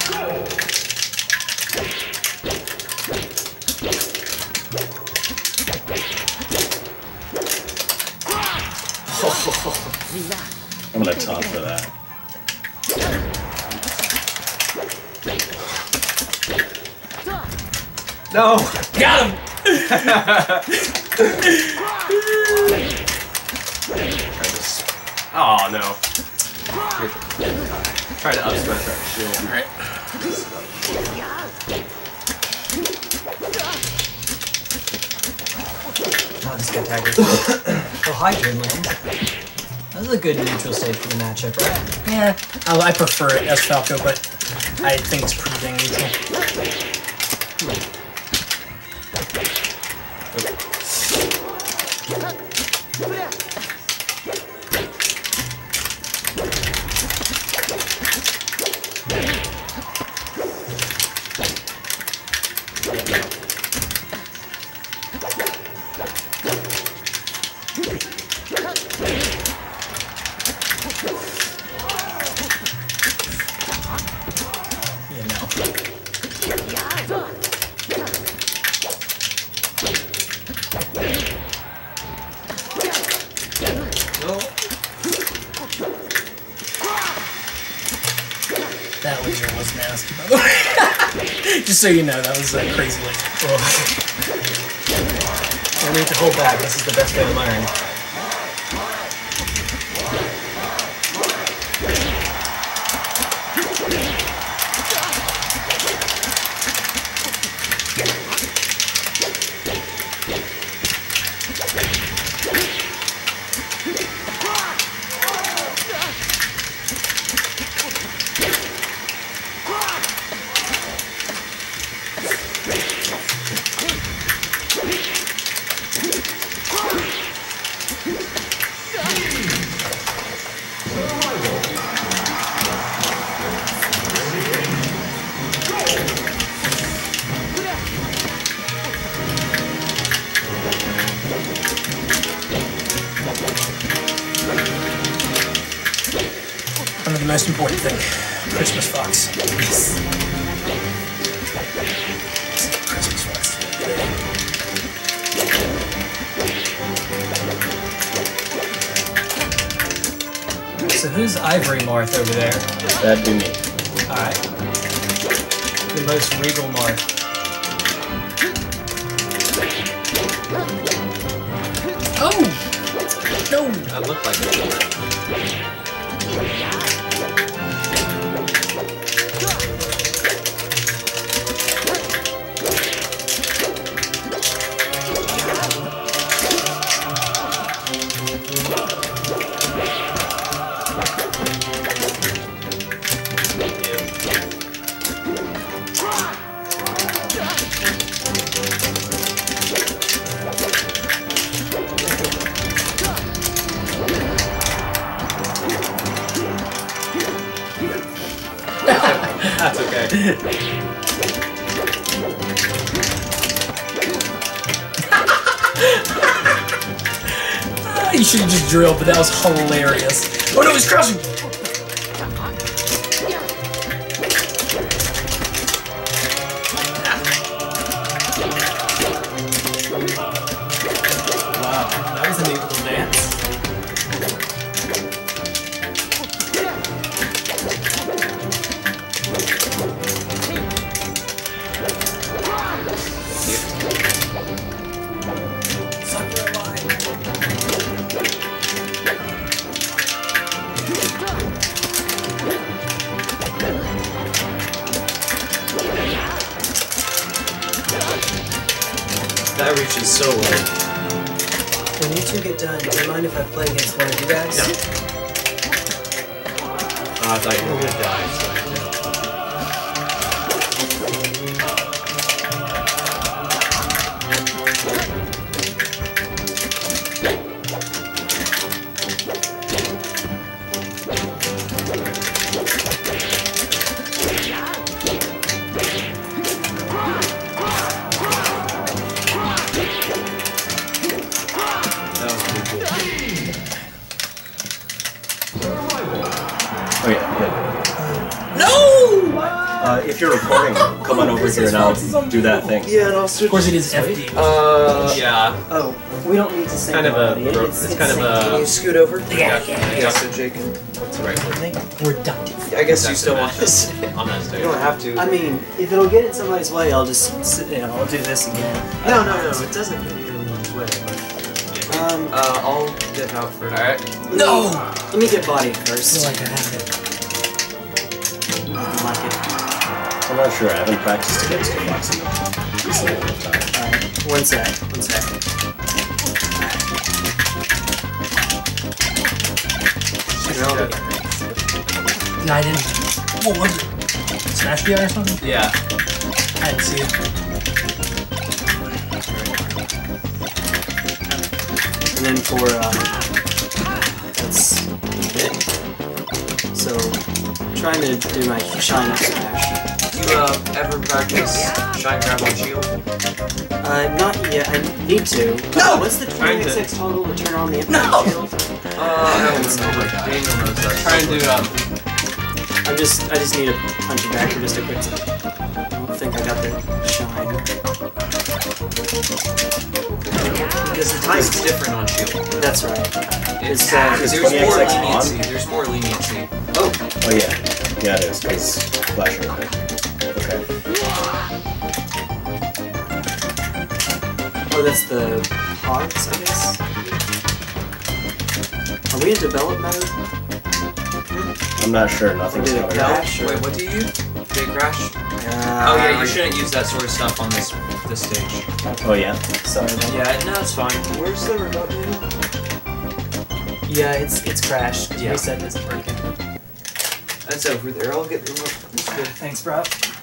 No! Got him! Oh no. Try to up smash that shield. Alright. I'll just get tagged. Oh, hi, Dreamland. That was a good neutral stage for the matchup, right? Yeah, I, I prefer it as Falco, but I think it's pretty dang neutral. That laser was nasty, by the way. Just so you know, that was a crazy laser. Well, no need to hold back. This is the best way to learn. The most important thing, Christmas Fox. Yes. Christmas Fox. So who's Ivory Marth over there? That'd be me. Alright. The most regal Marth. Oh! No! That looked like it. That's okay. You should have just drilled, but that was hilarious. Oh no, he's crushing! Wow, that was a neat little dance. That reaches so low. When you two get done, do you mind if I play against one of you guys? No. Oh, I thought you were gonna die, so Oh yeah. No! Uh, if you're recording, come on over here and I'll do that thing. Yeah, and I'll switch. Of course, it is F D. Uh, Yeah. Oh, we don't need to sing. Kind of a. already. It's, It's, it's kind of can a. you scoot over? Yeah, Yeah, so Jake can. What's the right word? Redundant. I guess you still want this. On that You stage. don't have to. I mean, if it'll get in somebody's way, I'll just, sit, you know, I'll do this again. no, no, no. It doesn't get in anyone's way. But, um, Uh, I'll dip out for it. Alright. No! Let me get body I first. feel like I have it. I like it. I'm not sure. I haven't practiced against a box in recently enough time. Alright, one sec, one sec. No, I didn't. What was it? Smash D I or something? Yeah. I didn't see it. And then for, um, that's it. So, trying to do my shine up smash. Do you uh, ever practice ShineGrabs on shield? Uh, not yet. I need to. No! What's the Trying to- twenty-six to turn on the No! infinite shield? Uh, I don't remember. Daniel knows that. Trying to um. I'm just, I just need to punch it back for just a quick second. I don't think I got the shine. Because the timing's different on shield. That's right. It's, It's, uh, there's it's more twenty-six on? leniency. There's more leniency. Oh, oh yeah. Yeah, it is, because flashing. Okay. Oh, that's the hogs, I guess? Are we in develop mode? I'm not sure. Nothing's Did it coming go? out. Crash, or- Wait, what do you use? Did it crash? Uh, Oh yeah, you shouldn't use that sort of stuff on this this stage. Oh yeah. Sorry about that. Yeah, no, it's fine. where's the remote now? Yeah, it's it's crashed. Yeah. Reset isn't working. That's over there. I'll get the remote. It's good. Thanks, bro.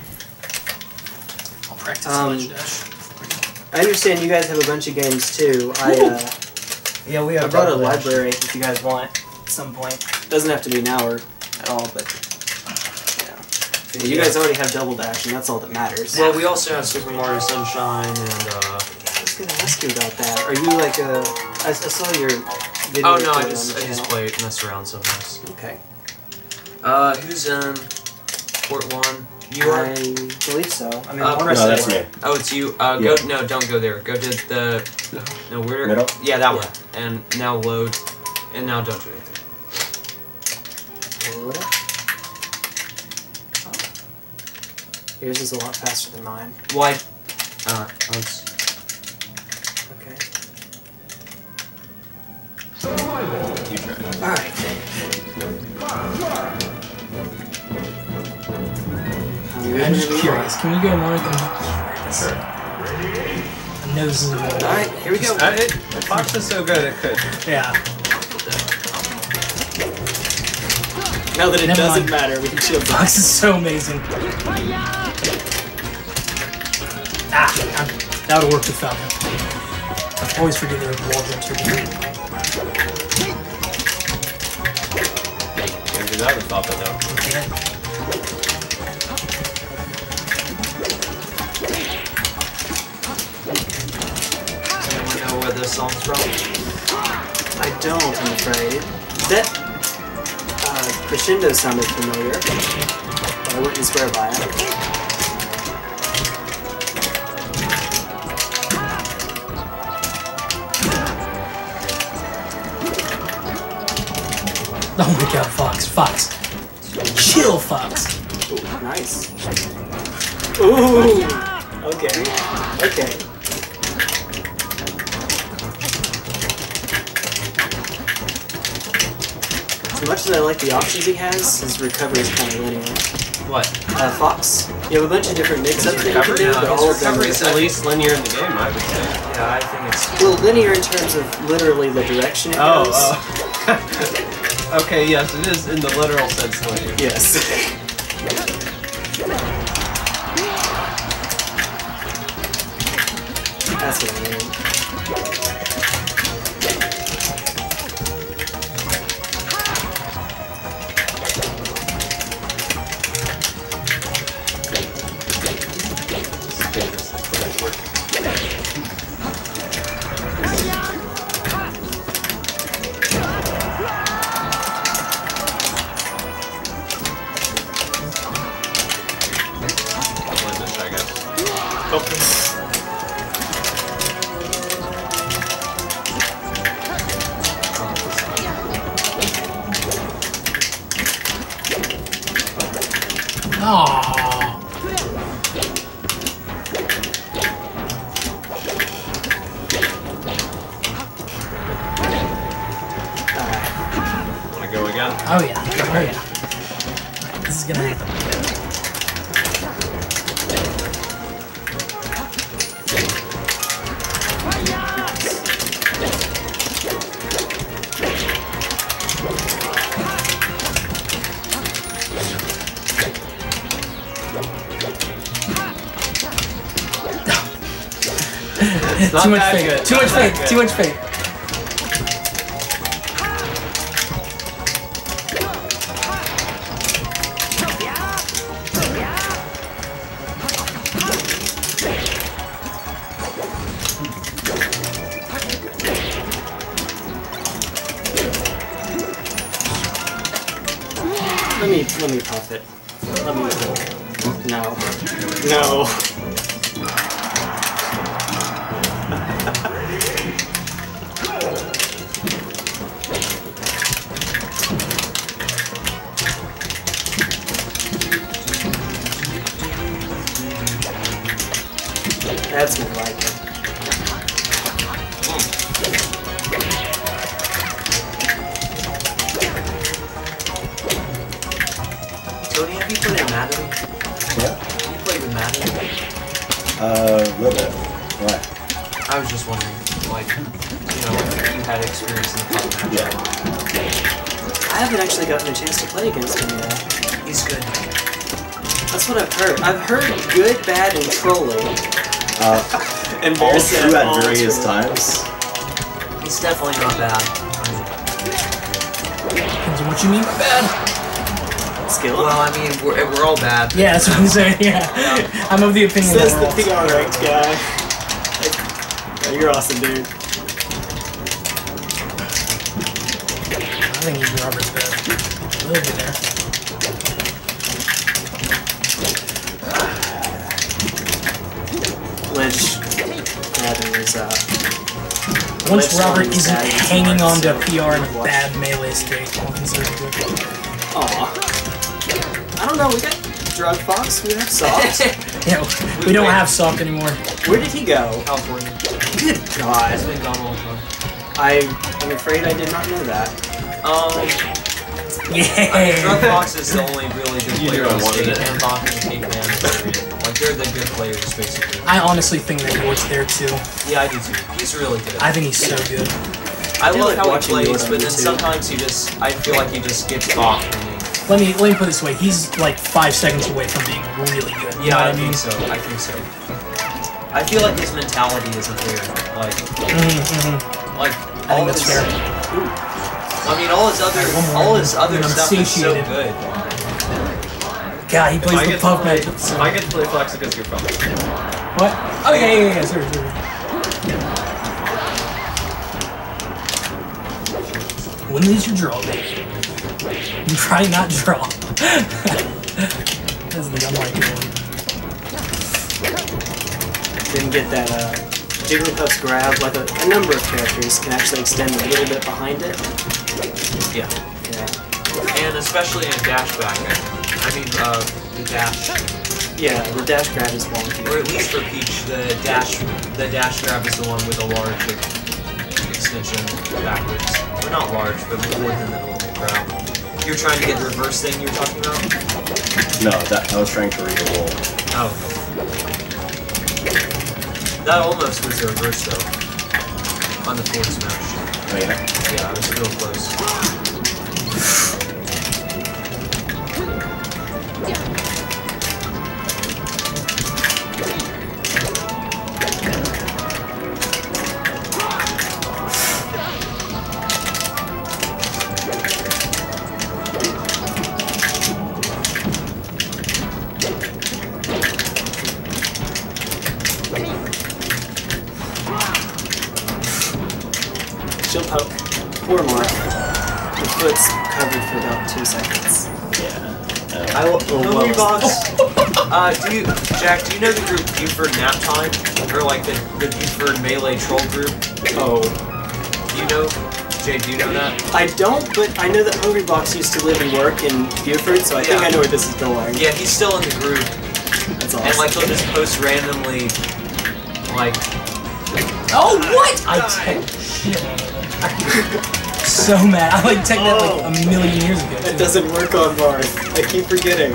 I'll practice Um, Ledge Dash. I understand you guys have a bunch of games too. I uh, Yeah, we I have. brought a double dash. library if you guys want at some point. Doesn't have to be now or at all, but yeah. But you guys already have double dash, and that's all that matters. Well, we also have Super Mario Sunshine and uh. I was gonna ask you about that. Are you like a? I, I saw your video. Oh no, I recorded just on the I just channel. play it, mess around sometimes. Okay. Uh, who's in port one? You are. I believe so. I mean, Uh, one No, or that's two. me. Oh, it's you. Uh, Yeah. go. No, don't go there. Go to the. No, where? Middle? Yeah, that one. And now load. And now don't do anything. Load up. Oh. Yours is a lot faster than mine. Why? Uh, I was. Okay. You try. Alright. I'm just curious. Can we go more than curious? Sure. My nose is a little. Alright, here we go. Uh, it, the Fox is so good it could. Yeah. Now that it Never doesn't mind. matter, we can shield it. Fox is so amazing. Ah, I'm, that would work with Falcon. I always forget there are wall jumps here. Can't do that with Falcon though. Okay. Anyone know where this song's from? I don't, I'm afraid. That uh, crescendo sounded familiar, but I wouldn't swear by it. Oh my god, Fox, Fox. Chill, Fox. Ooh, nice. Ooh! Okay. Okay. As much as I like the options he has, his recovery is kind of linear. What? Uh, Fox, you have a bunch of different mix-ups that you can Recovery, do, no, but his all of them recovery are is at least linear in the game, I would say. Yeah, I think it's. well, linear in terms of literally the direction it Oh, goes. oh. Okay, yes, it is in the literal sense linear. Yes. That's what I mean. Aww. Wanna go again? Oh yeah. Oh yeah. This is gonna happen. Too much faith. Too much faith. Too much faith. Let me let me puff it. Let me no. No. That's more like it. Tony, have you played in Madden? Yeah. Have you played with Madden? Uh, a little bit. Why? I was just wondering, like, you know, if you had experience in the CAUP. Yeah. I haven't actually gotten a chance to play against him yet. He's good. That's what I've heard. I've heard good, bad, and trolling. Uh, and all there's true that at all various true. times. He's definitely not bad. Depends on what you mean by bad. Skill? Well, I mean, we're, we're all bad. Yeah, that's what I'm saying. Yeah, I'm of the opinion Says that the we're all- P R ranked guy. Yeah, you're awesome, dude. I think he's Robert's bad. A little bit there. Ledge grabbing is uh. Once Ledge Robert throwing is isn't bad, he's hanging smart, on to so P R in a watch. bad melee state, I'll consider it good. Aw. I don't know, we got Drug Fox, we have Soft. Yeah, we don't have soft anymore. Where did he go? California. Good God. It's been gone all the time. I, I'm afraid I did not know that. Um, I mean, Yeah. Drug Fox is the only really good You player knew I on the wanted state, it. and Bach and Caveman, period. Like, they're the good players, basically. I honestly think that York's there too. Yeah, I do too. He's really good. I think he's so good. I do love like how he watching Meador plays, on but then YouTube. sometimes he just, I feel like he just gets off for me. Let me let me put it this way: he's like five seconds away from being really good. You Yeah, know I what I mean? think so. I think so. I feel like his mentality isn't there. Like, Mm-hmm. like I all think that's his, fair. I mean, all his other, One more. all his other I'm stuff is so satiated. good. God, he If plays I the get to puff play, magic. if I get to play Flex against your phone. What? Oh yeah, yeah, yeah. Sorry, sorry. Win, lose, your draw, baby. You probably not draw. That's the unlikely one. Didn't get that, uh, Jigglypuff's grab, like a, a number of characters can actually extend a little bit behind it. Yeah. Yeah. And especially in dash back. I mean, uh, the dash, Yeah, the dash grab is wonky. or at least for Peach, the dash, the dash grab is the one with a large extension backwards. Or not large, but more than the normal grab. You're trying to get the reverse thing you were talking about? No, that I was trying to read a roll. Oh. That almost was the reverse though. On the forward smash. Oh yeah. Yeah, it was real close. She'll poke. Poor Marth. The foot's covered for about two seconds. Yeah. I will. Oh, Memory well. box. Uh, do you, Jack, do you know the group Buford Nap Time? Or like the, the Buford Melee Troll group? Oh. Do you know? Jay, do you know that? I don't, but I know that Hungrybox used to live and work in Buford, so I Yeah. think I know where this is going. Yeah, he's still in the group. That's awesome. And like he'll just post randomly, like... Oh, what? I tech shit. So mad. I like tech that like a million years ago. It doesn't work on Marth. I keep forgetting.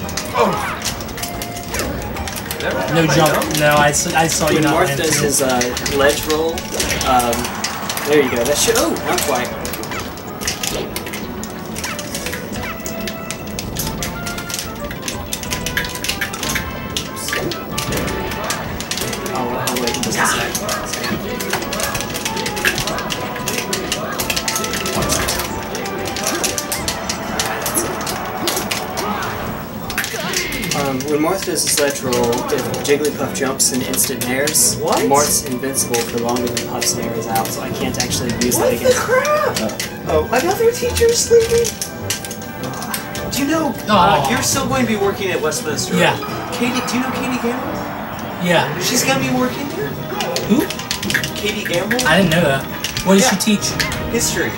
No jump. No, I, s I saw you When not Marth land does through. his uh, ledge roll, um, there you go. That should. Oh, not quite. Oh, I'll wait just a sec. Um, when Marth does his ledge roll, if Jigglypuff jumps and instant nairs, What? Marth's invincible for longer than Puff's nair is out, so I can't actually use What that the against crap? Oh, another teacher's sleeping? Do you know, uh, Aw. you're still going to be working at Westminster, Yeah. right? Katie, do you know Katie Gamble? Yeah. She's going to be working there? Who? Katie Gamble? I didn't know that. What does Yeah. she teach? History.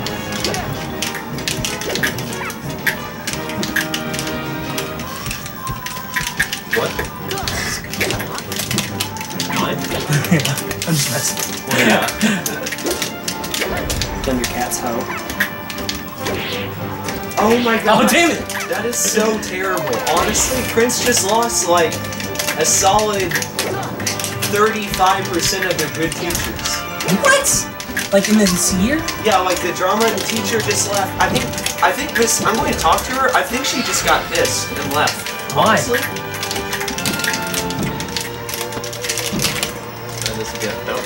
What? Nine? I'm just messing. Well, yeah. Thundercat's hoe. Oh my god. Oh, damn it! That is so terrible. Honestly, Prince just lost like a solid thirty-five percent of their good teachers. What? Like in this year? Yeah, like the drama teacher just left. I think I think this I'm going to talk to her. I think she just got pissed and left. Why? Honestly. And this again. Nope.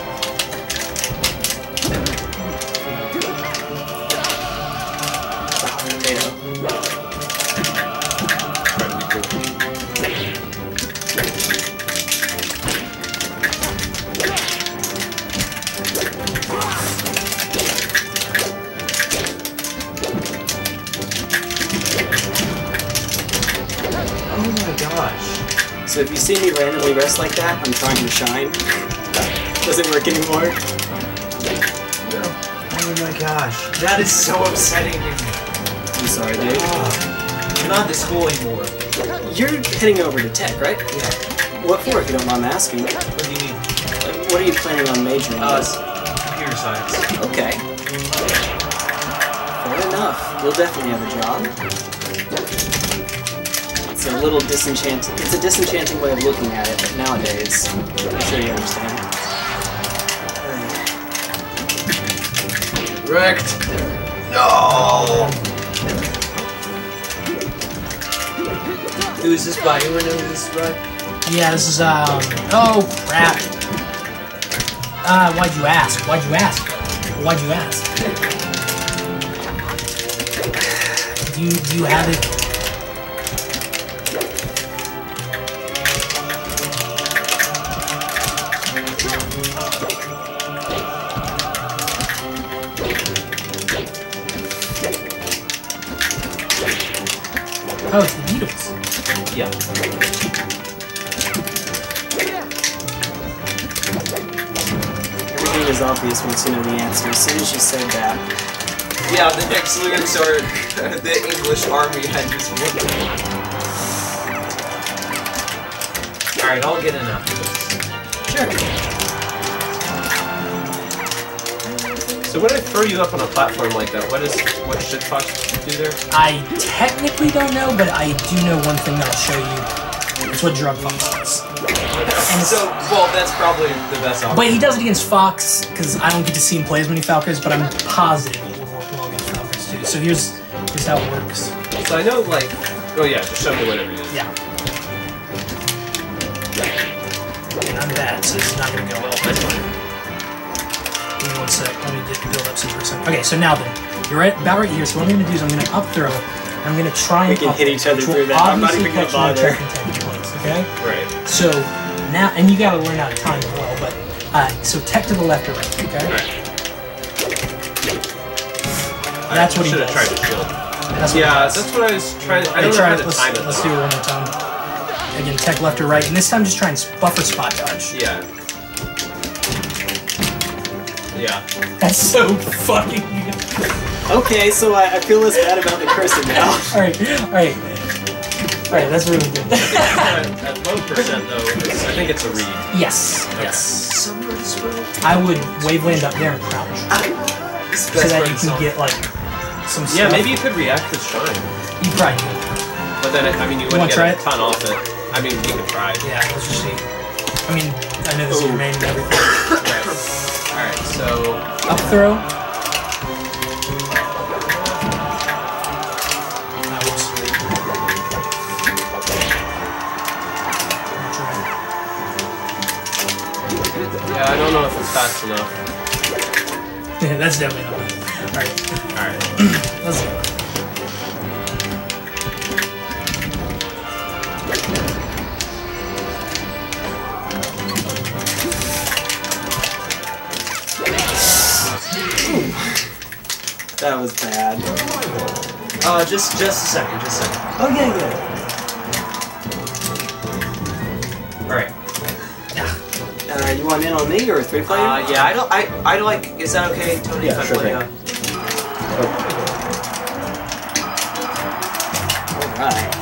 Oh my gosh. So if you see me randomly rest like that, I'm trying to shine. Doesn't work anymore. Oh my gosh. That is so upsetting to me. I'm sorry, dude. You're not at school anymore. You're heading over to tech, right? Yeah. What for, if you don't mind me asking? What do you need? What are you planning on majoring in? Uh, computer science. Okay. Fair enough. You'll definitely have a job. It's a little disenchanting. It's a disenchanting way of looking at it, but nowadays, I'm sure you understand. Wrecked. No. Who is this by? Anyone know who this is by? Yeah, this is, um... Oh, crap. Uh, why'd you ask? Why'd you ask? Why'd you ask? Do you, do you have it? Oh, it's the Beatles. Yeah. Everything is obvious once you know the answer. As soon as you said that. Yeah, the next lyrics are the English army had just won. Alright, I'll get in after this. Sure. So when I throw you up on a platform like that, what is what should Fox do there? I technically don't know, but I do know one thing that I'll show you. It's what Drug Fox does. And so, well, that's probably the best option. But he does it against Fox, because I don't get to see him play as many Falcons, but I'm positive it will work well against Falcons too. So here's, here's how it works. So I know, like, oh yeah, just show me whatever it is. Yeah. And I'm bad, so this is not going to go well. That's fine. Give me one sec. Let me get build up some for a second. Okay, so now then, you're right, about right here. So what I'm going to do is I'm going to up throw. And I'm going to try and We can up hit each other which will through that. I'm not obviously even gonna catch an bother. attack and take points, okay? Right. So now, and you got to learn how to time as well. But uh, so tech to the left or right, okay? Right. That's what he should does. have tried to shield. That's what Yeah, it does. that's what I was trying. I Okay, don't know try how it. to Let's, time it. let's though. do it one more time. Again, tech left or right, and this time just try and buffer spot dodge. Yeah. Yeah. That's so fucking good. Okay, so I, I feel less bad about the cursing now. Alright, alright. Alright, that's really good. at, at low percent though, it's, I think it's a read. Yes, yes. Somewhere to scroll. I would waveland up there and crouch. So that you can get, like, some stuff. Yeah, maybe you could react with Shine. You probably could. But then, it, I mean, you wanna wouldn't try get a it? ton off it. I mean, you could try. Yeah, let's just see. I mean, I know this is your main and everything. Right. Alright, so... Up throw. Yeah, I don't know if it's fast enough. Yeah, that's definitely not enough. Alright. Alright. Let's go. That was bad. Uh, just just a second, just a second. Oh yeah, yeah. Alright. Uh, you want in on me or a three player? Uh, yeah, I don't, I, I don't like, is that okay, Tony, Yeah, if I sure play, thing. uh, Alright.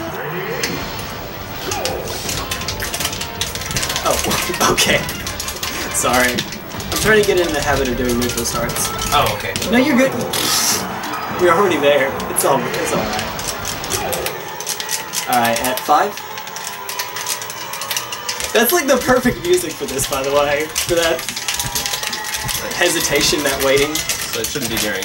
Oh, okay. Sorry. I'm trying to get in the habit of doing neutral starts. oh, okay. No, you're good. We're already there. It's all, it's alright. Alright, at five? That's like the perfect music for this, by the way. For that hesitation, that waiting. So it shouldn't be during.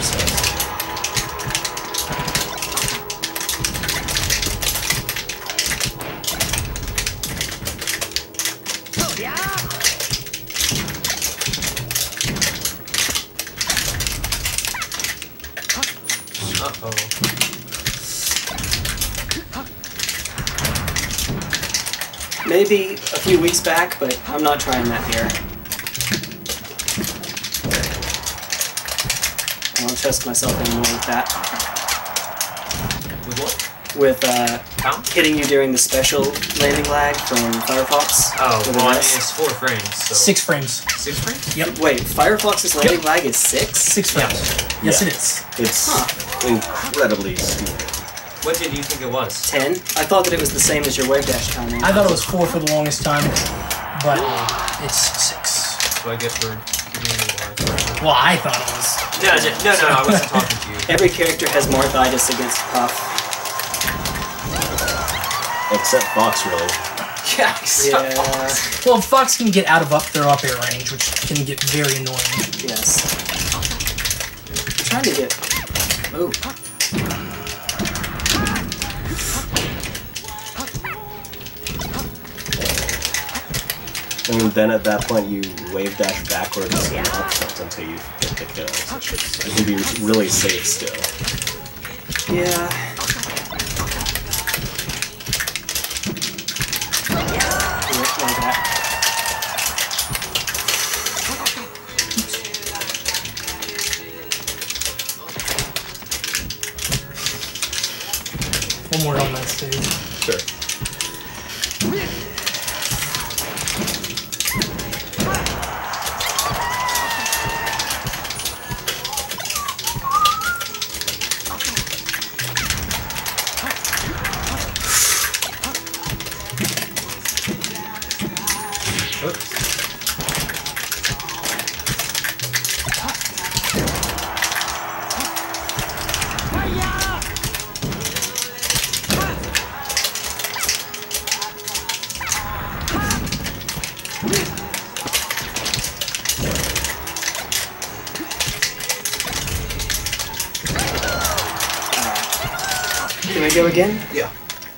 Uh-oh. Maybe a few weeks back, but I'm not trying that here. I don't trust myself anymore with that. With what? With uh, Count? hitting you during the special landing lag from Firefox. Oh, with well, an I mean, S. it's four frames, so... Six frames. Six frames? Yep. Wait, Firefox's landing lag is six? Six frames. Yes, Yeah. it is. It's Huh. incredibly smooth. What did you think it was? Ten? I thought that it was the same as your wave dash timing. I thought it was four for the longest time, but it's six. So I guess we're giving you one. Well, I thought it was. No, no, no, no, I wasn't talking to you. Every character has Marthitis against Puff. Except Fox, really. Yeah, Yeah. Well, Fox can get out of up throw up air range, which can get very annoying. Yes. I'm trying to get. Oh. And then at that point, you wave dash backwards and up tilt until you get the kill. So it, should, it can be really safe still. Yeah. Yeah, like that. One more on that stage. Sure. Can we go again? Yeah.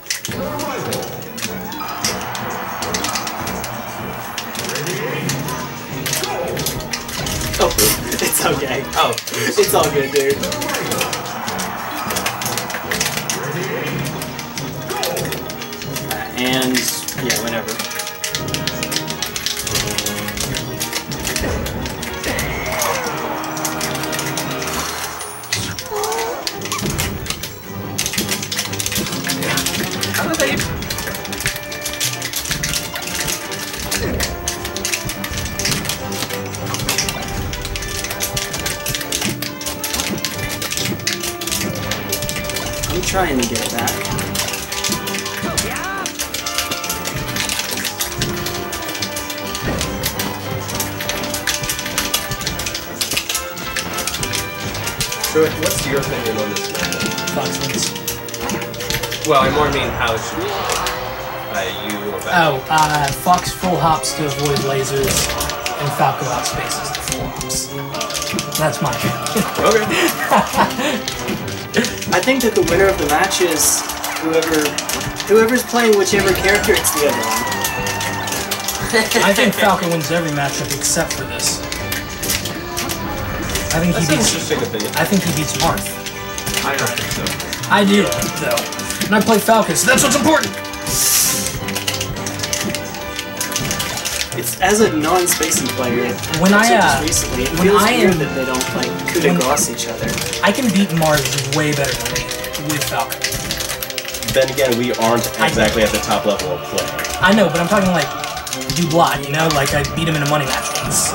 Oh, it's okay. Oh, It's all good, dude. And yeah, whatever. trying to get it back. So, what's your opinion on this method? Fox wins. Well, I more mean how it should be by you about. Oh, uh, Fox full hops to avoid lasers, and Falco outspaces the full hops. That's my opinion. Okay. I think that the winner of the match is whoever whoever's playing whichever character it's the other one. I think Falco wins every matchup except for this. I think That's he an beats. interesting opinion. I think he beats Marth. I don't think so. I do, though. And I play Falcon, so that's what's important. It's as a non-spacing player. When I, except uh, just recently, it when feels I weird am- that they don't like coup de when- grace each other. I can beat Mars way better than me with Falcon. Then again, we aren't exactly at the top level of play. I know, but I'm talking like Dublot, you know? Like I beat him in a money match once.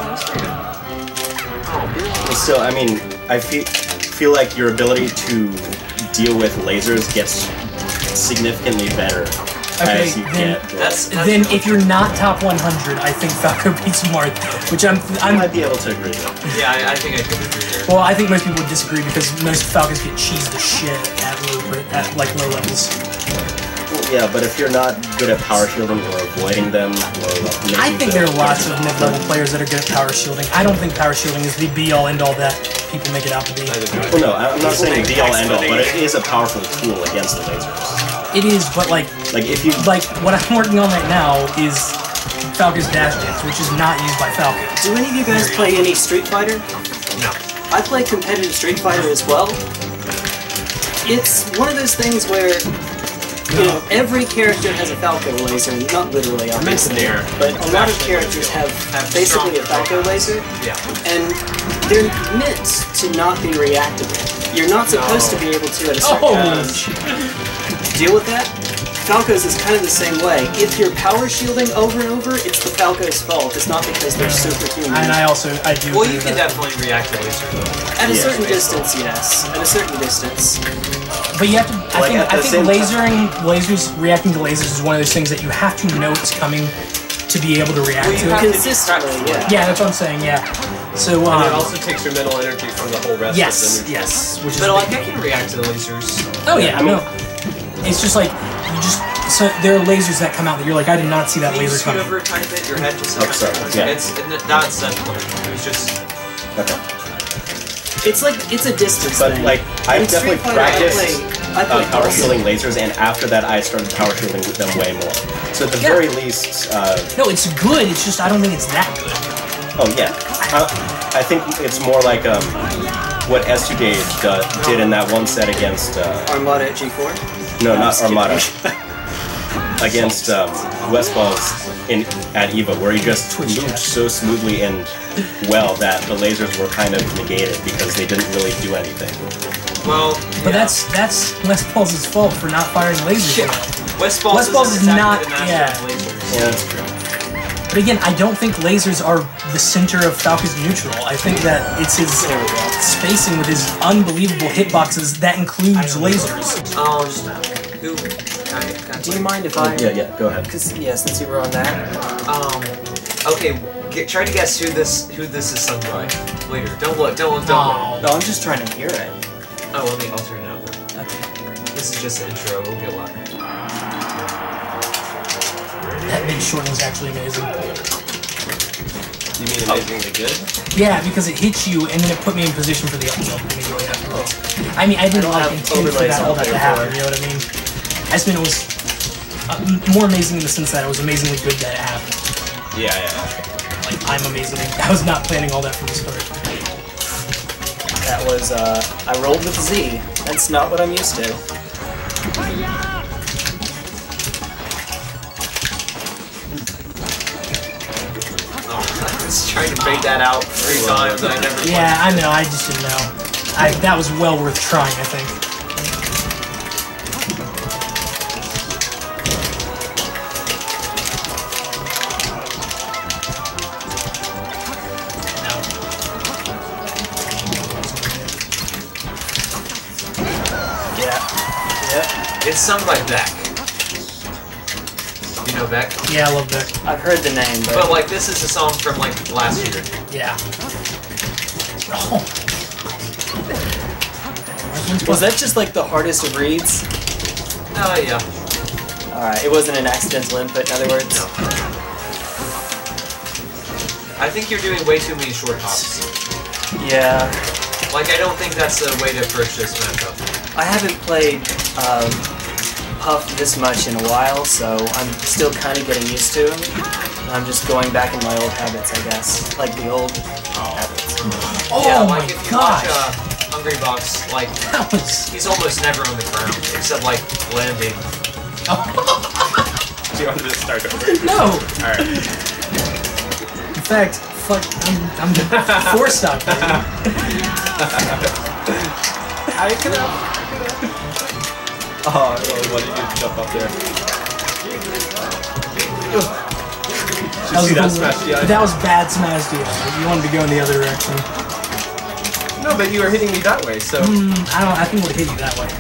But still, I mean, I feel feel like your ability to deal with lasers gets significantly better Okay, as you then- get. That's, that's Then if you're not top one hundred, I think Falco beats Marth, which I'm... I I'm might be able to agree with that. yeah, I, I think I could agree there. well, I think most people would disagree because most Falcons get cheesed to shit at low, at like low levels. Well, yeah, but if you're not good at power shielding or avoiding them, or making I think them- there are lots of mid-level players that are good at power shielding. I don't think power shielding is the be-all, end-all that people make it out to be. Well, no, I'm not saying be all end all, but it is a powerful tool against the lasers. It is, but like, Like if you like what I'm working on right now is Falco's dash dance, which is not used by Falco. Do any of you guys play any Street Fighter? No. I play competitive Street Fighter as well. It's one of those things where, you know, every character has a Falco laser, not literally, obviously, there, but a lot of characters have, have basically a strong Falco laser, Yeah. and they're meant to not be reactable. You're not supposed No. to be able to, at a certain Oh, range, deal with that. Falco's is kind of the same way. If you're power shielding over and over, it's the Falco's fault. It's not because they're superhuman. And I also, I do Well, agree you with can that. definitely react to laser though. At a Yeah. certain distance, yes. At a certain distance. But you have to, I Like, think, at I the think same lasering, lasers, reacting to lasers is one of those things that you have to know it's coming to be able to react Well, you to have it. to Consistently, be prepped for it. yeah. Yeah, that's what I'm saying, yeah. So, And it um, also takes your mental energy from the whole rest yes, of the neutral. yes, which is But a like big- I can react to the lasers. oh yeah, I mean- no. It's just like, you just, so there are lasers that come out that you're like, I did not see that Can you laser scoot coming. over a tiny bit? Your head just. Oh, sorry, yeah. It's it, not sensible. It was just. okay. It's like, it's a distance But thing. like I've In Street definitely Fighter, I practiced play, I play uh, power Dawson. shielding lasers, and after that I started power shielding with them way more. So at the Yeah. very least, uh, No, it's good, it's just I don't think it's that good. oh yeah, uh, I think it's more like um, what S two Gauge uh, did in that one set against uh, Armada at G four? no, I'm not just kidding. Armada, against um, Westballs in at EVA, where he just moved so smoothly and well that the lasers were kind of negated because they didn't really do anything. Well. But yeah. that's, that's Westballs' fault for not firing lasers. Yeah. well. Westballs, Westballs is is not- exactly the master yeah. of lasers. Yeah, that's true. But again, I don't think lasers are the center of Falco's neutral. I think that it's his There we go. spacing with his unbelievable hitboxes that includes lasers. Um. Who? Can I, can I Do you mind if I... Yeah, yeah, go ahead. Because, yeah, since you were on that. Um. Okay. Get, try to guess who this who this is sung by. Later. Don't look. Don't look. Don't look. No, I'm just trying to hear it. Oh, let me. I'll turn it up then. Okay. This is just the intro. We'll get louder. That mid shorten was actually amazing. You mean amazingly good? Yeah, because it hits you and then it put me in position for the up tilt immediately afterwards. I mean, I didn't I don't like have intend for overlays that all out that to there happen, for it. you know what I mean? I just mean it was uh, m- more amazing in the sense that it was amazingly good that it happened. Yeah, yeah. Like, I'm amazing. I was not planning all that from the start. That was, uh, I rolled with Z. That's not what I'm used to. Oh, I was trying to bait that out three times. I never. Yeah, I know, I just didn't know. I, that was well worth trying, I think. Yeah. sung by Beck. You know Beck? Yeah, I love Beck. I've heard the name, but, But like this is a song from like last year. Yeah. Oh. was that just like the hardest of reads? Oh yeah. Alright, it wasn't an accidental input, in other words? No. I think you're doing way too many short hops. Yeah. Like, I don't think that's a way to approach this matchup. I haven't played um, Puff this much in a while, so I'm still kind of getting used to him. I'm just going back in my old habits, I guess. Like the old habits. Oh yeah, my like if you gosh! watch uh, Hungry Box, like, That was... he's almost never on the ground, except like landing. Do you want to just start over? No! Alright. In fact, fuck, I'm, I'm four stop, baby. I could have. Oh, I really wanted you to jump up there. Did you see that smash D I? That was bad smash D I. You wanted to go in the other direction. No, but you were hitting me that way, so. Mm, I don't. I think it would hit you that way.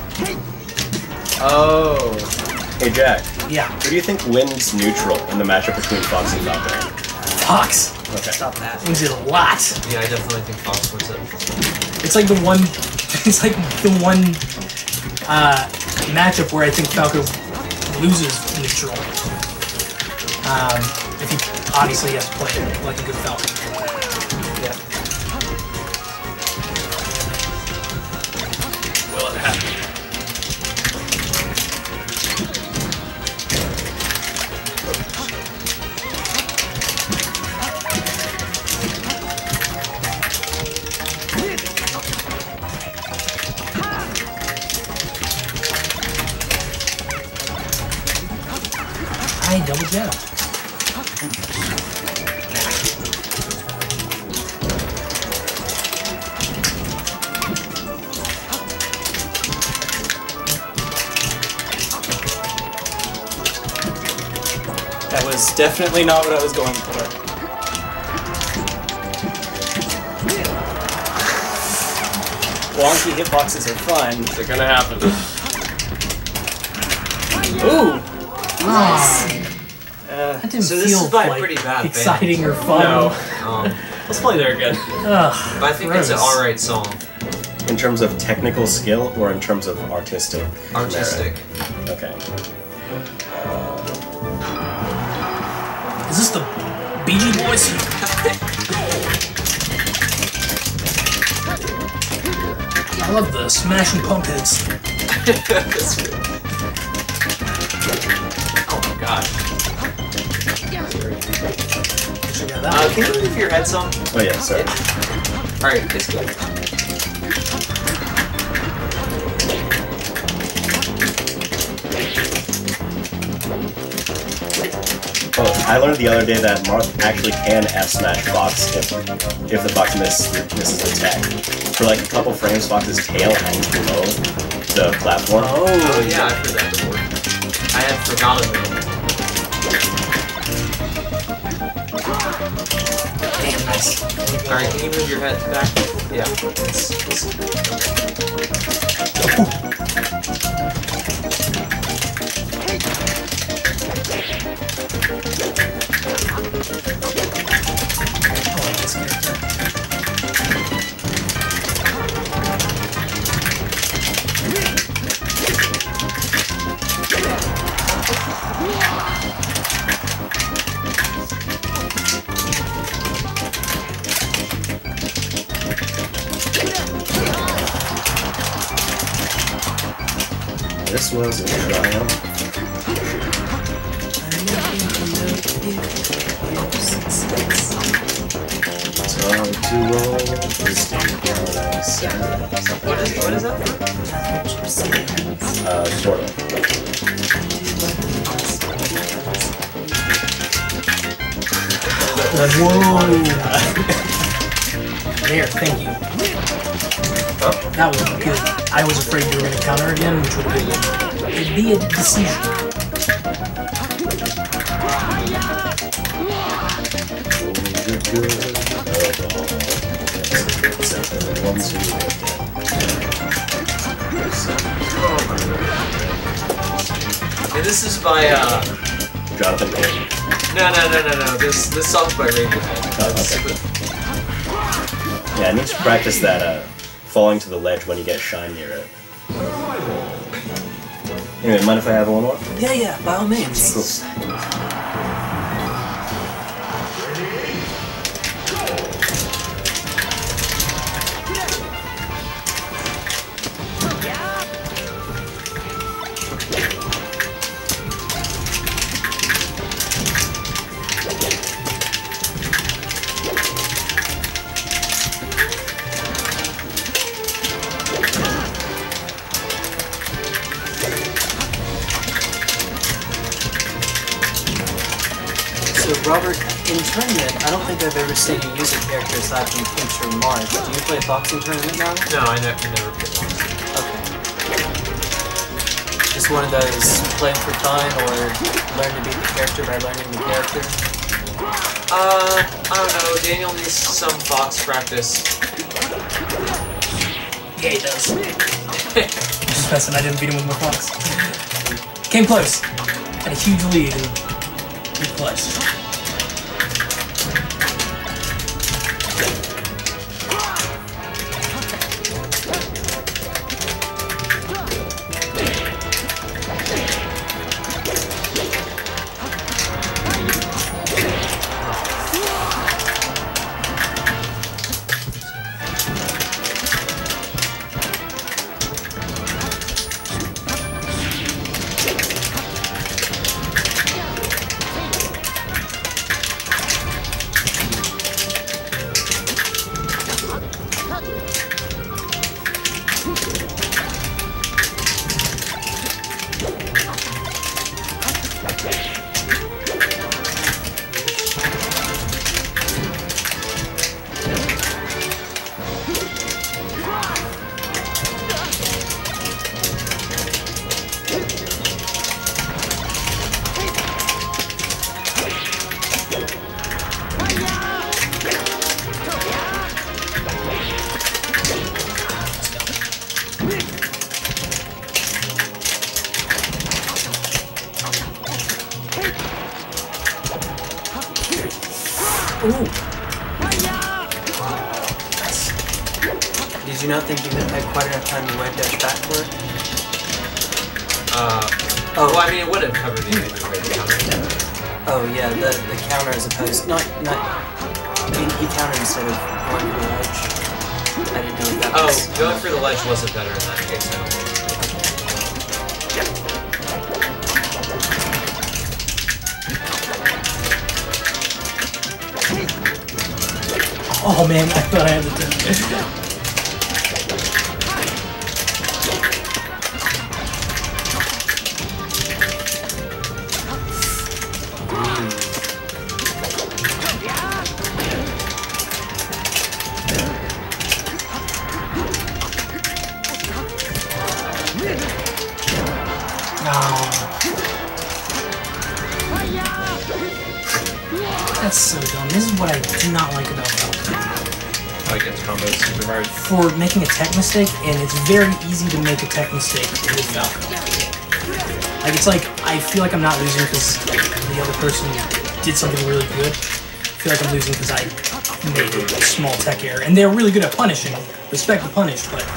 Oh. Hey Jack, Yeah. who do you think wins neutral in the matchup between Fox and Falcon? Fox. Okay. Stop that. Wins it a lot. Yeah, I definitely think Fox wins it. It's like the one. It's like the one uh, matchup where I think Falco loses neutral. Um, if he obviously has to play like a good Falcon. Yeah. Will it happen? I double jab. That was definitely not what I was going for. Wonky hitboxes are fun. They're gonna happen. Ooh! Nice. Uh, That didn't So this feel is by like pretty bad exciting or fun. No. Um, Let's play there again. Ugh, but I think it's an gross. alright song. In terms of technical skill or in terms of artistic? Artistic. merit? Okay. Is this the B G Boys? I love the smashing pump heads. Oh my gosh. Check out that Uh, one. can you move your head some? Oh yeah, sorry. Alright, it's good. Oh, I learned the other day that Marth actually can F smash Fox if if the Fox miss, misses a tech. For like a couple frames, Fox's tail hangs below the platform. Oh yeah, I've heard that before. I had forgotten it. Damn, nice. Alright, can you move your head back? Yeah. It's, it's, I like this character. This was a triumph. It's hard to roll this thing down outside. what is, what is that for? Uh, sort of. Whoa! There, thank you. That was good. I was afraid you were going to counter again, which would have been it'd be a decision. And this is by, uh... Jonathan Payne. No, no, no, no, no. This this song's by Radiohead. Oh, okay. Yeah, I need to practice that, uh, falling to the ledge when you get shine near it. Anyway, mind if I have one more? Yeah, yeah, by all means. Cool. Robert, in tournament, I don't think I've ever seen you use a character aside from Pinch or Marth. Do you play boxing tournament now? No, I never, never played boxing. Okay. Just one of those playing for fun or learn to beat the character by learning the character? Uh, I don't know. Daniel needs some box practice. Yeah, he does. Just messing, I didn't beat him with my fox. Came close. Had a huge lead and he clutched. Did you not think you had quite enough time to web dash back for it? Uh, oh, well, I mean, it would have covered the either way. Oh yeah, the the counter as opposed not not. I mean, he countered instead of going for the ledge. I didn't know if that oh, was. Oh, going for the ledge wasn't better in that case. I don't think. Oh man, I thought I had the turn. That's so dumb. This is what I do not like about Falcon. Oh, it gets combos super hard. For making a tech mistake, and it's very easy to make a tech mistake with Falcon. Like, it's like, I feel like I'm not losing because the other person did something really good. I feel like I'm losing because I made a small tech error. And they're really good at punishing. Respect the punish, but...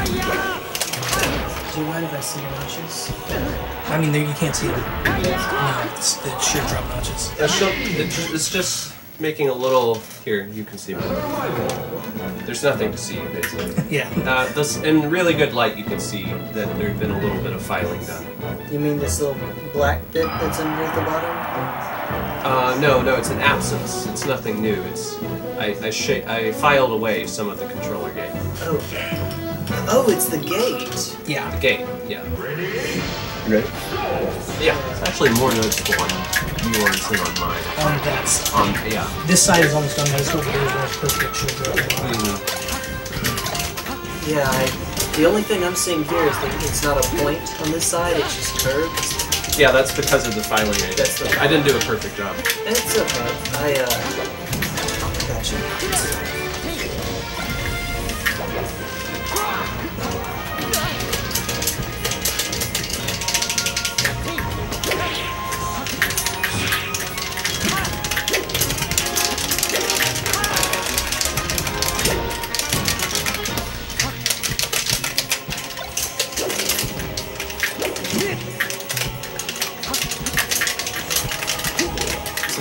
Do you mind if I see your notches? I mean, you can't see them. No, it's the sheer drop notches. It's just, it's just making a little... Here, you can see me. There's nothing to see, basically. Yeah. Uh, this, in really good light, you can see that there's been a little bit of filing done. You mean this little black bit that's underneath the bottom? Uh, no, no, it's an absence. It's nothing new. It's I I, sh I filed away some of the controller gate. Oh. Oh, it's the gate. Yeah. The gate, yeah. Ready? Yeah, it's actually more noticeable on yours than on mine. Um, that's... Um, yeah. This side is almost unnoticeable, but there's a perfect shield drop. Mm. Yeah, I, the only thing I'm seeing here is that it's not a point on this side, it's just curved. Yeah, that's because of the filing I did. That's the I didn't do a perfect job. It's okay. I, uh... Gotcha.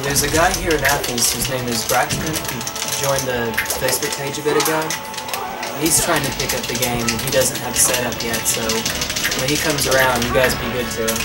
So there's a guy here in Athens whose name is Braxton. He joined the Facebook page a bit ago. He's trying to pick up the game and he doesn't have it set up yet, so when he comes around, you guys be good to him.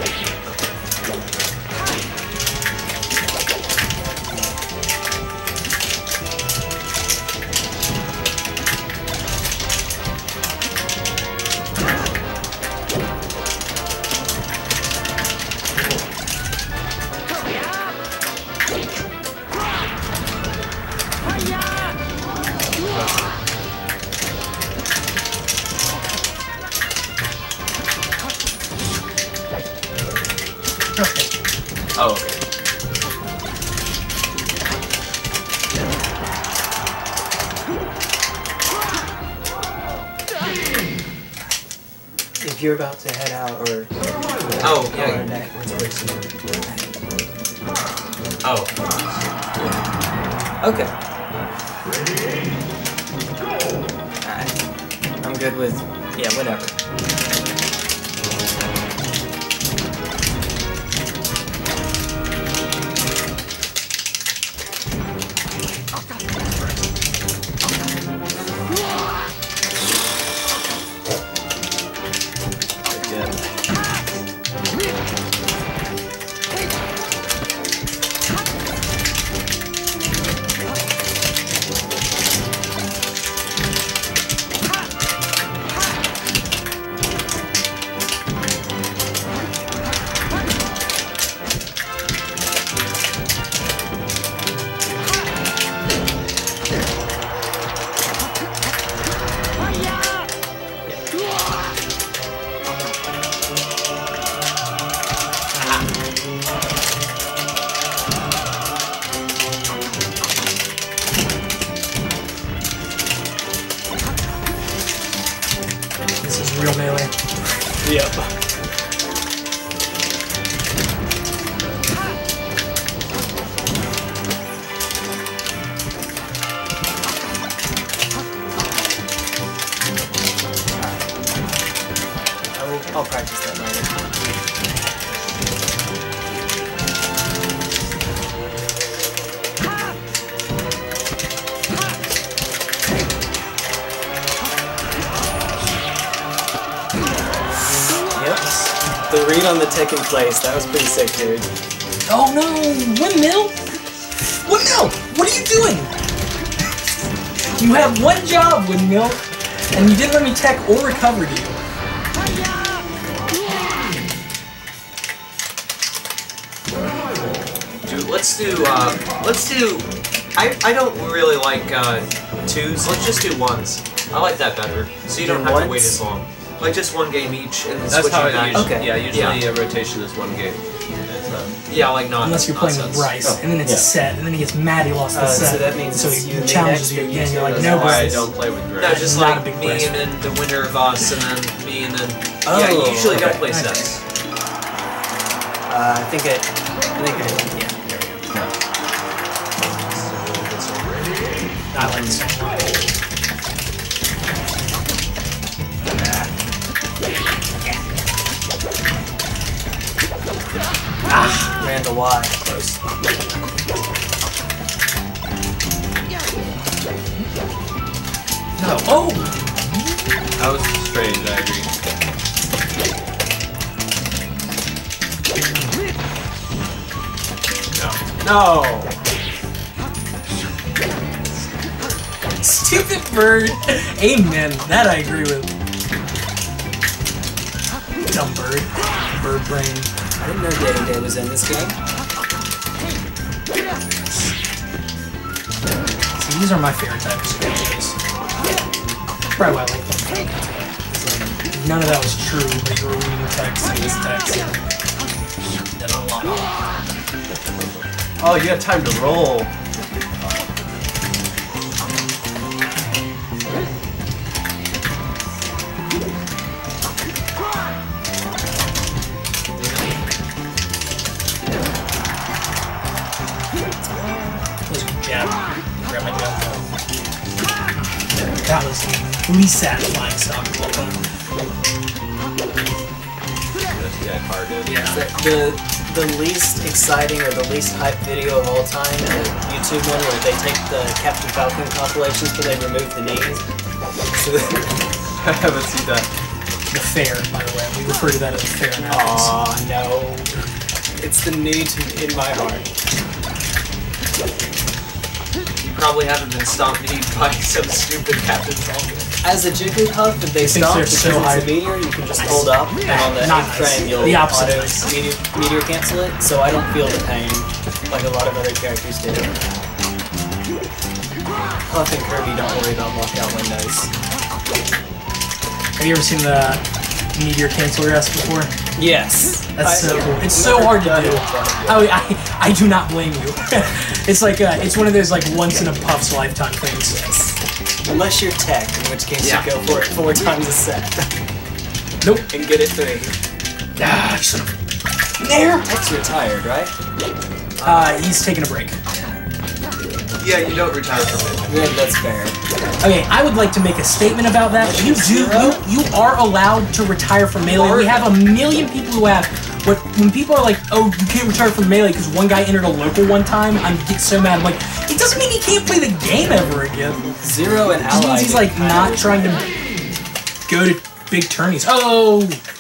Oh, okay. If you're about to head out or Oh, yeah, yeah. back, Oh. okay. Alright. I'm good with yeah, whatever. Real melee. Yep. I'll, I'll practice that later. The read on the Tekken place, that was pretty sick, dude. Oh no! Windmill! Windmill! What are you doing? You have one job, Windmill, and you didn't let me tech or recover you. Dude, let's do, uh, let's do, I, I don't really like, uh, twos, let's just do ones. I like that better, so you don't Do have ones? to wait as long. Like just one game each, and then That's switching how it back. usually, Okay. yeah, usually Yeah. a rotation is one game. It's, uh, Yeah, like not Unless you're playing with nonsense. Bryce, Oh, and then it's yeah. a set, and then he gets mad he lost the Uh, set. so that means so it's he you and me challenges next, you or again. you You're two like, as no, that's why I Bryce. don't play with Greg. No, just Not like a big me Bryce. and then the winner of us, and then me and then. Oh, yeah, you usually okay. don't play Okay. sets. Uh, I think it. I think it. Yeah. Not like this. Ah, ran the Y. Close. No. Oh! That was strange, I agree. No. Stupid bird. Amen. That I agree with. Dumb bird. Bird brain. I didn't know Day Day was in this game. See, these are my favorite types of games. Probably why I like them. None of that was true, but you were reading text and this text. And did a lot. Oh, you had time to roll. That was a good jab. Grab my jab. That was the least satisfying stock of all time. That's yeah, hard to. Yeah. The the least exciting or the least hyped video of all time, the YouTube one where they take the Captain Falcon compilations but they remove the knees. I haven't seen that. The fair, by the way. We refer to that as the fair in Athens. Aw, no. It's the knee to, in my heart. You probably haven't been stomped kneed by some stupid Captain Falcon. As a Jigglypuff, if they Thinks stop they're because so it's high. a meteor, you can just hold up, and on the Not eighth nice. frame you'll The opposite auto of nice. meteor, meteor cancel it, so I don't feel the pain like a lot of other characters do. Puff and Kirby don't worry about lockout windows. Have you ever seen the meteor cancel rest before? Yes. That's I- so cool. It's so hard to do. Oh, I, I do not blame you. It's like uh, it's one of those like once in a Puff's lifetime things. Yes. Unless you're tech, in which case Yeah. you go for it four times a set. Nope. And get it three. Ah, you son of- there. Tech's retired, right? Uh, he's taking a break. Yeah, you don't retire from it. Yeah, that's fair. Okay, I would like to make a statement about that. You do, you, you are allowed to retire from Melee. We have a million people who have. But when people are like, "Oh, you can't retire from Melee because one guy entered a local one time," I'm get so mad. I'm like, it doesn't mean he can't play the game ever again. Zero and It just means Allied. he's like not trying to go to big tourneys. Oh,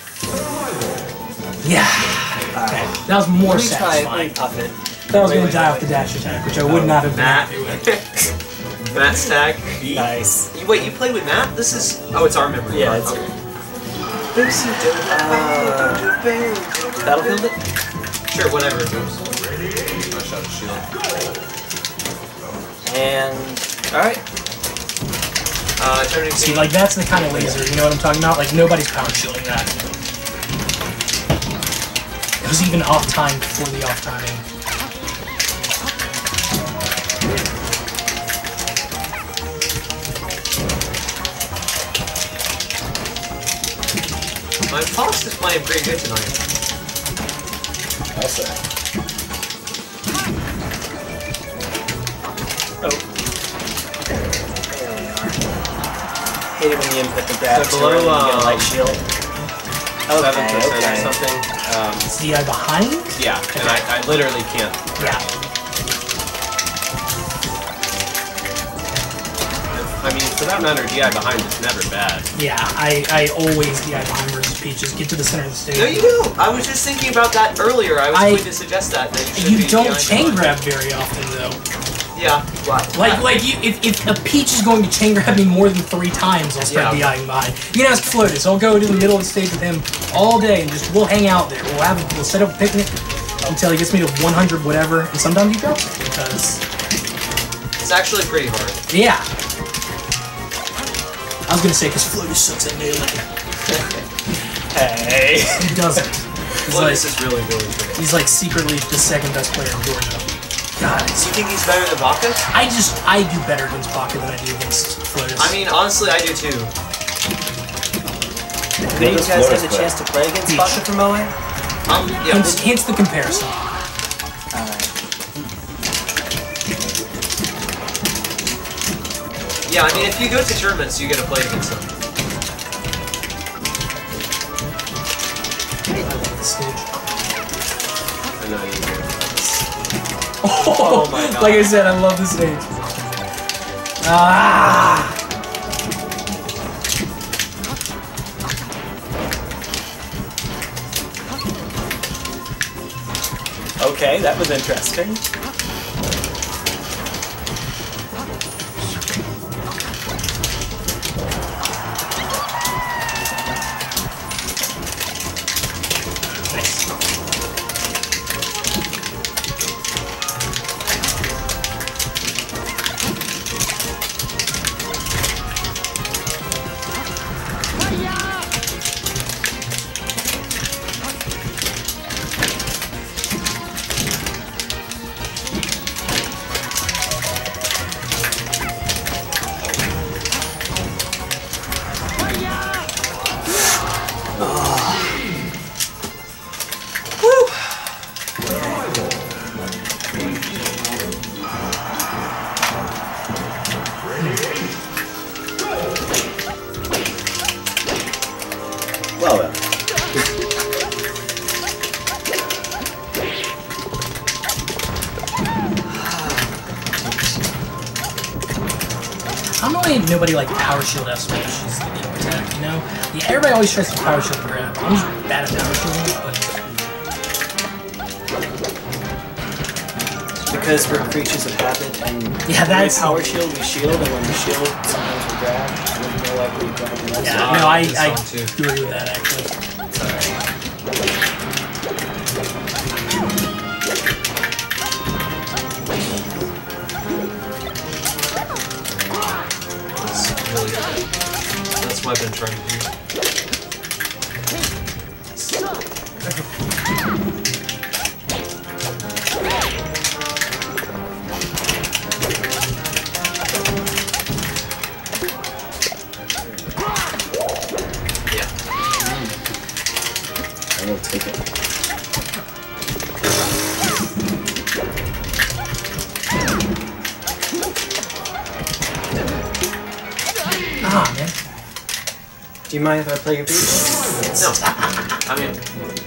yeah. Alright. That was more Let me try it. Let satisfying. me puff it. That was Wait, gonna wait, die wait. off the dash attack, which I would not have been Matt. happy with. Matt's tag. Nice. You, wait, you played with Matt? This is. Oh, it's our memory. Yeah, card. it's Okay. Uh, Battlefield it? Sure, whatever. I shot a shield. And... Alright. Uh, turning See, like that's the kind of laser, you know what I'm talking about? Like nobody's power shielding that. It was even off time before the off timing. My Fox is playing pretty good tonight. I'll say. Oh. There we are. Hate it when you input the grab So to it and below, you get a light um, shield. Seven Okay, percent okay. or something. Um, Is the eye behind? yeah, and I, I literally can't. Yeah. I mean, for that matter, D I behind is never bad. Yeah, I, I always the eye behind versus Peaches. Get to the center of the stage. No, you do. I was just thinking about that earlier. I was I- going to suggest that. that you should You be don't behind chain the grab very often though. line. Yeah. What? Like like you, if, if a Peach is going to chain grab me more than three times, I'll start Yeah. DIing behind. You can ask Flotus. I'll go to the middle of the stage with him all day and just we'll hang out there. We'll have we'll set up a picnic until he gets me to one hundred whatever, and sometimes he drops it because It's actually pretty hard. yeah. I was gonna say because Flotus sucks at Melee. Hey. He doesn't. He's Well, like, this is really, really good. he's like secretly the second best player in Georgia. God, Do you think he's better than Baka? I just I do better against Baka than I do against Flotus. I mean, honestly, I do too. Did you does guys Flores get a play? chance to play against Peach. Baka from Moe? Um, yeah. hence, hence the comparison. Alright. Yeah, I mean, if you go to tournaments, you get to play against them. Stage. I know you do. Oh, my God. Like I said, I love this stage. Ah! Okay, that was interesting. why nobody like power shield F switch is the game attack, you know? Yeah, everybody always tries to power shield grab. I'm just bad at power shielding, but because we're creatures of habit, and yeah, that's power shield, we shield, and when we shield, sometimes we grab, and we're more likely to grab the rest. yeah, no, I, I agree with that actually. That's really good. That's what I've been trying to do. I will take it. Ah, man. Do you mind if I play your beat? No. I mean...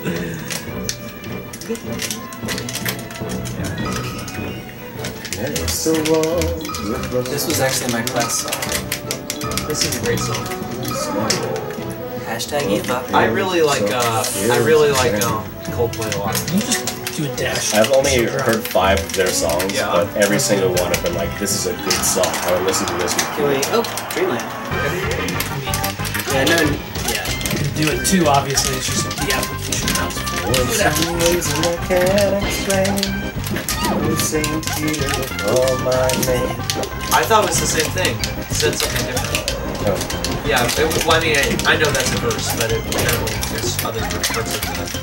This was actually my class song. This is a great song. Hashtag Eva. I really like, uh, I really like, um, Coldplay a lot. Can you just do a dash? I've only heard five of their songs, Yeah. but every single one of them, like, this is a good song. I would listen to this one. Can we... Oh, Dreamland. Yeah, no... Yeah. Do it too, obviously, it's just the application. For some reason I can't explain. You seem to call my name. I thought it was the same thing. It said something different. Oh. Yeah, it was, well, I mean, I, I know that's a verse, but it, apparently there's other parts of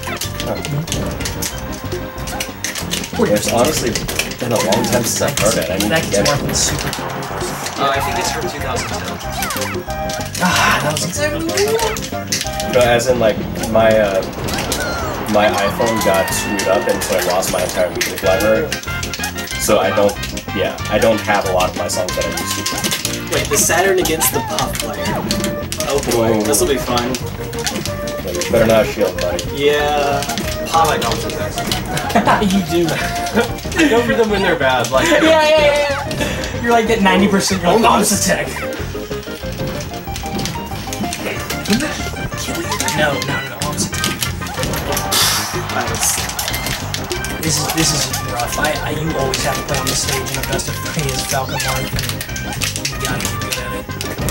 Oh. It's honestly been a long time since I've heard it. I need That to gets get more it. from the super. Uh, I think it's from two thousand ten. Ah, that was exactly what I wanted. No, as in, like, my, uh, my iPhone got screwed up, and so I lost my entire music library. So I don't, yeah, I don't have a lot of my songs that I used to. Wait, the Saturn against the Puff player. Oh boy, Whoa. this will be fun. Like, you better not shield, buddy. Yeah. I like Alpha Text. You do. I go for them when they're bad. Like, yeah, yeah, yeah. You're like at ninety percent. You're like, Almost attack. No, no, no. Almost attack. This is this is rough. I, I you always have to play on the stage in a best of three as Falcon Marth, and you gotta be good at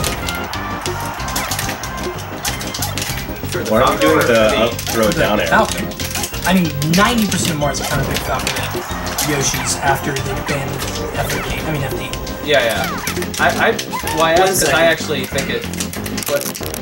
it. Why are we doing the up, throw, down air? Falcon. I mean, ninety percent of Marths are kind of big Falcon at Yoshi's after they banned F D. I mean F D. yeah, yeah. I, I, well, I asked because I actually think it. What?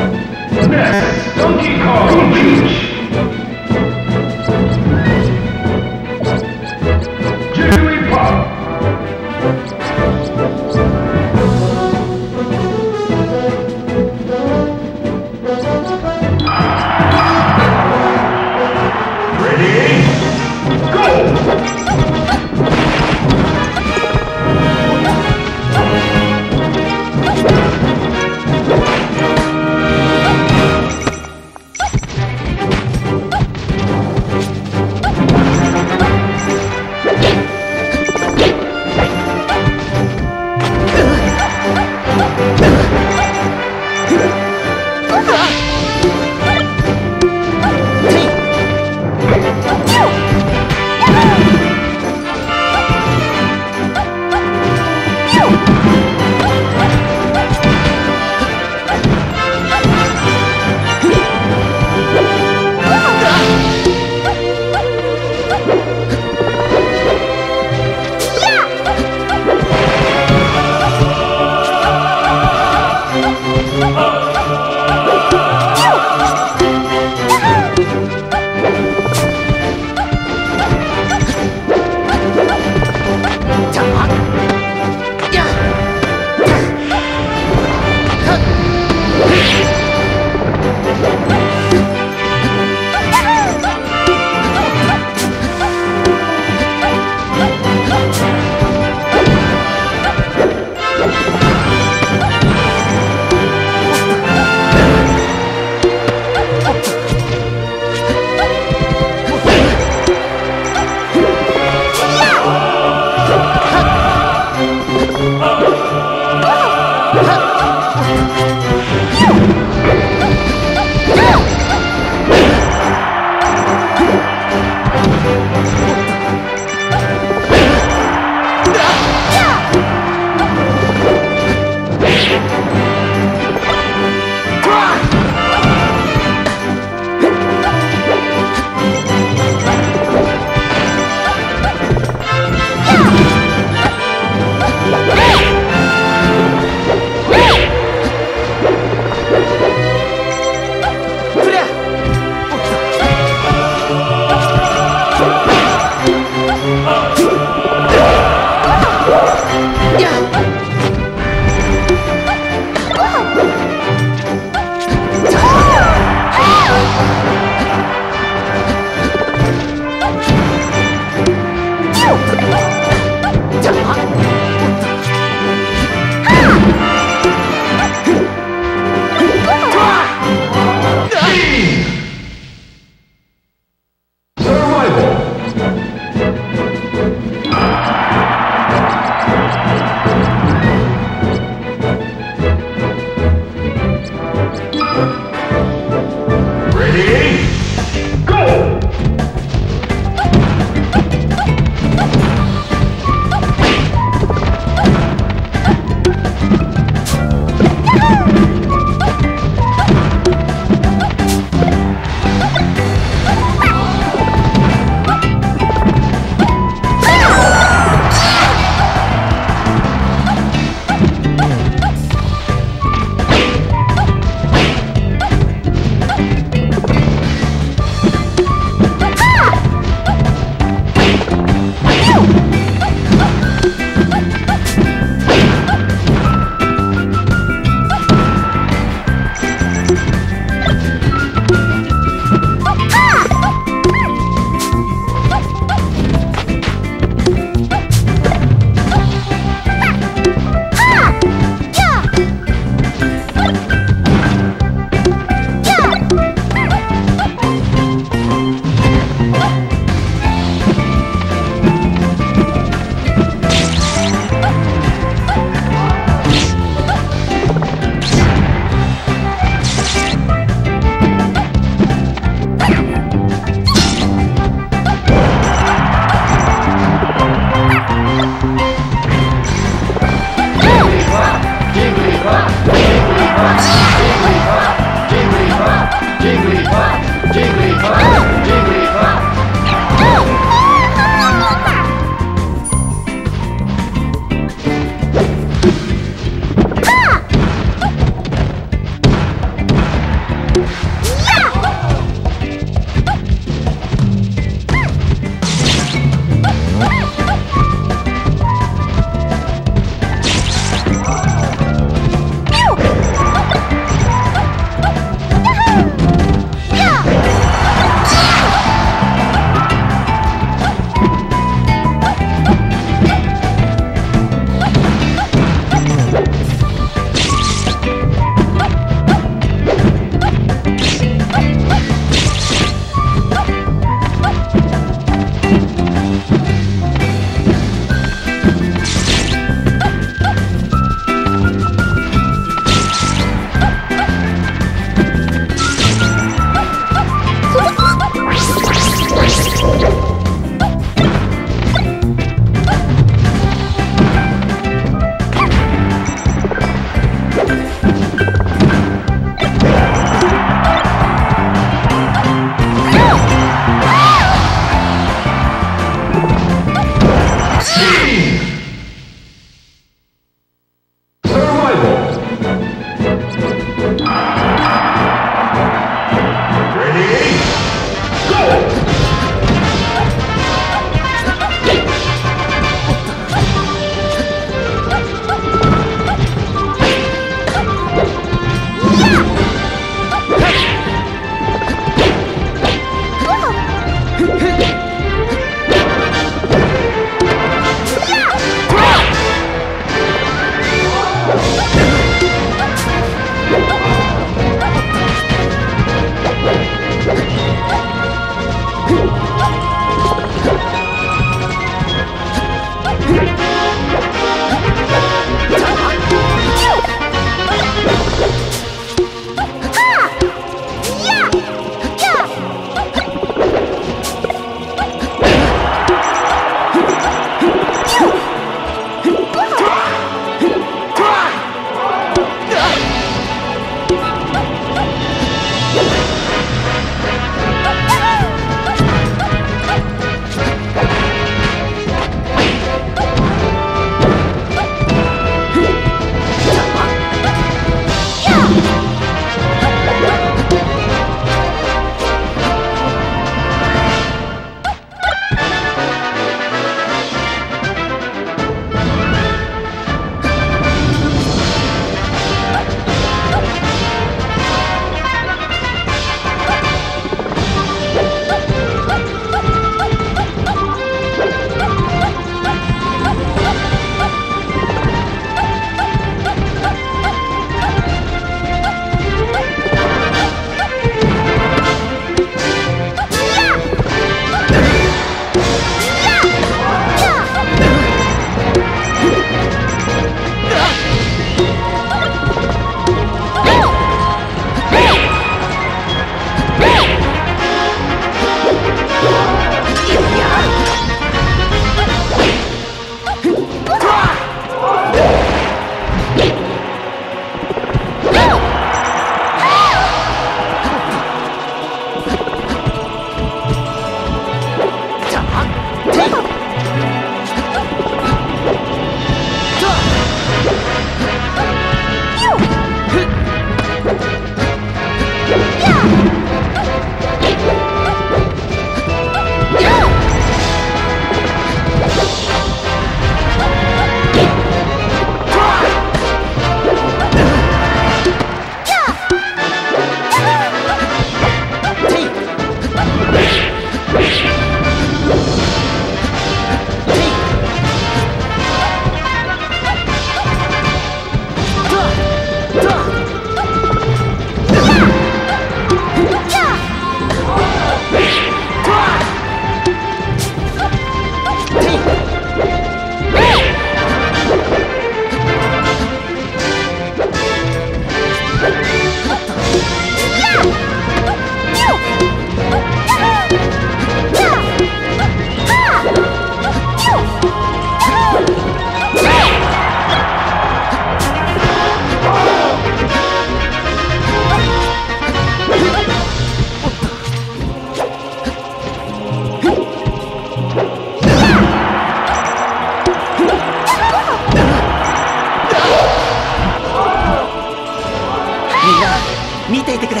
見ていてくれ。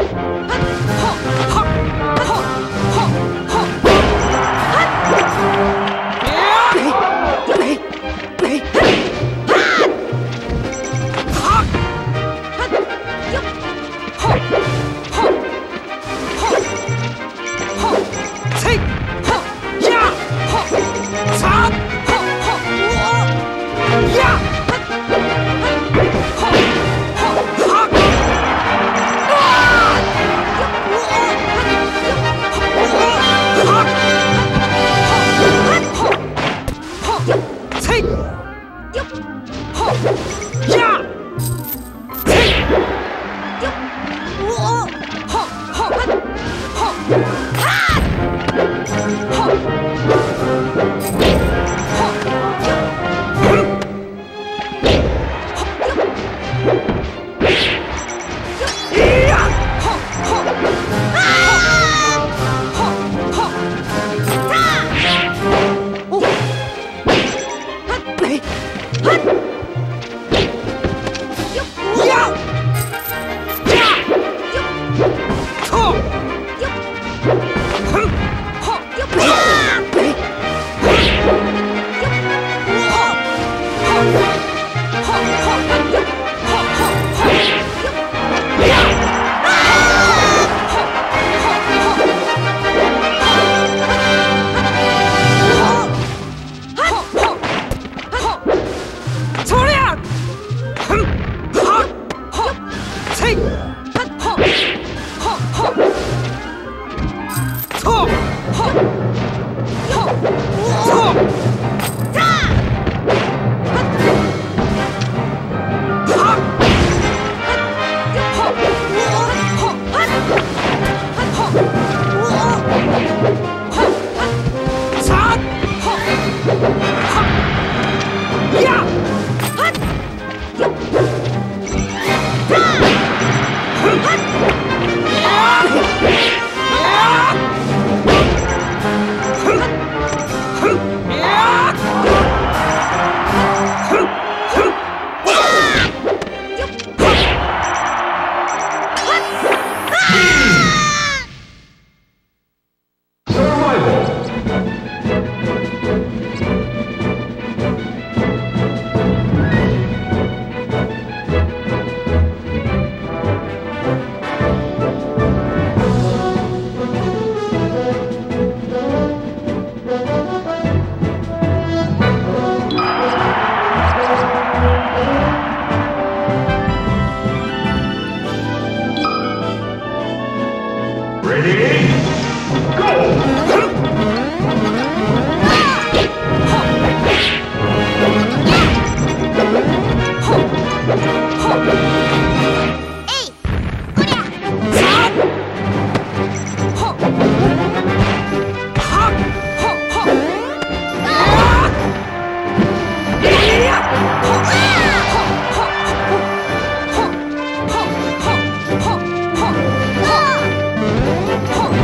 Huh!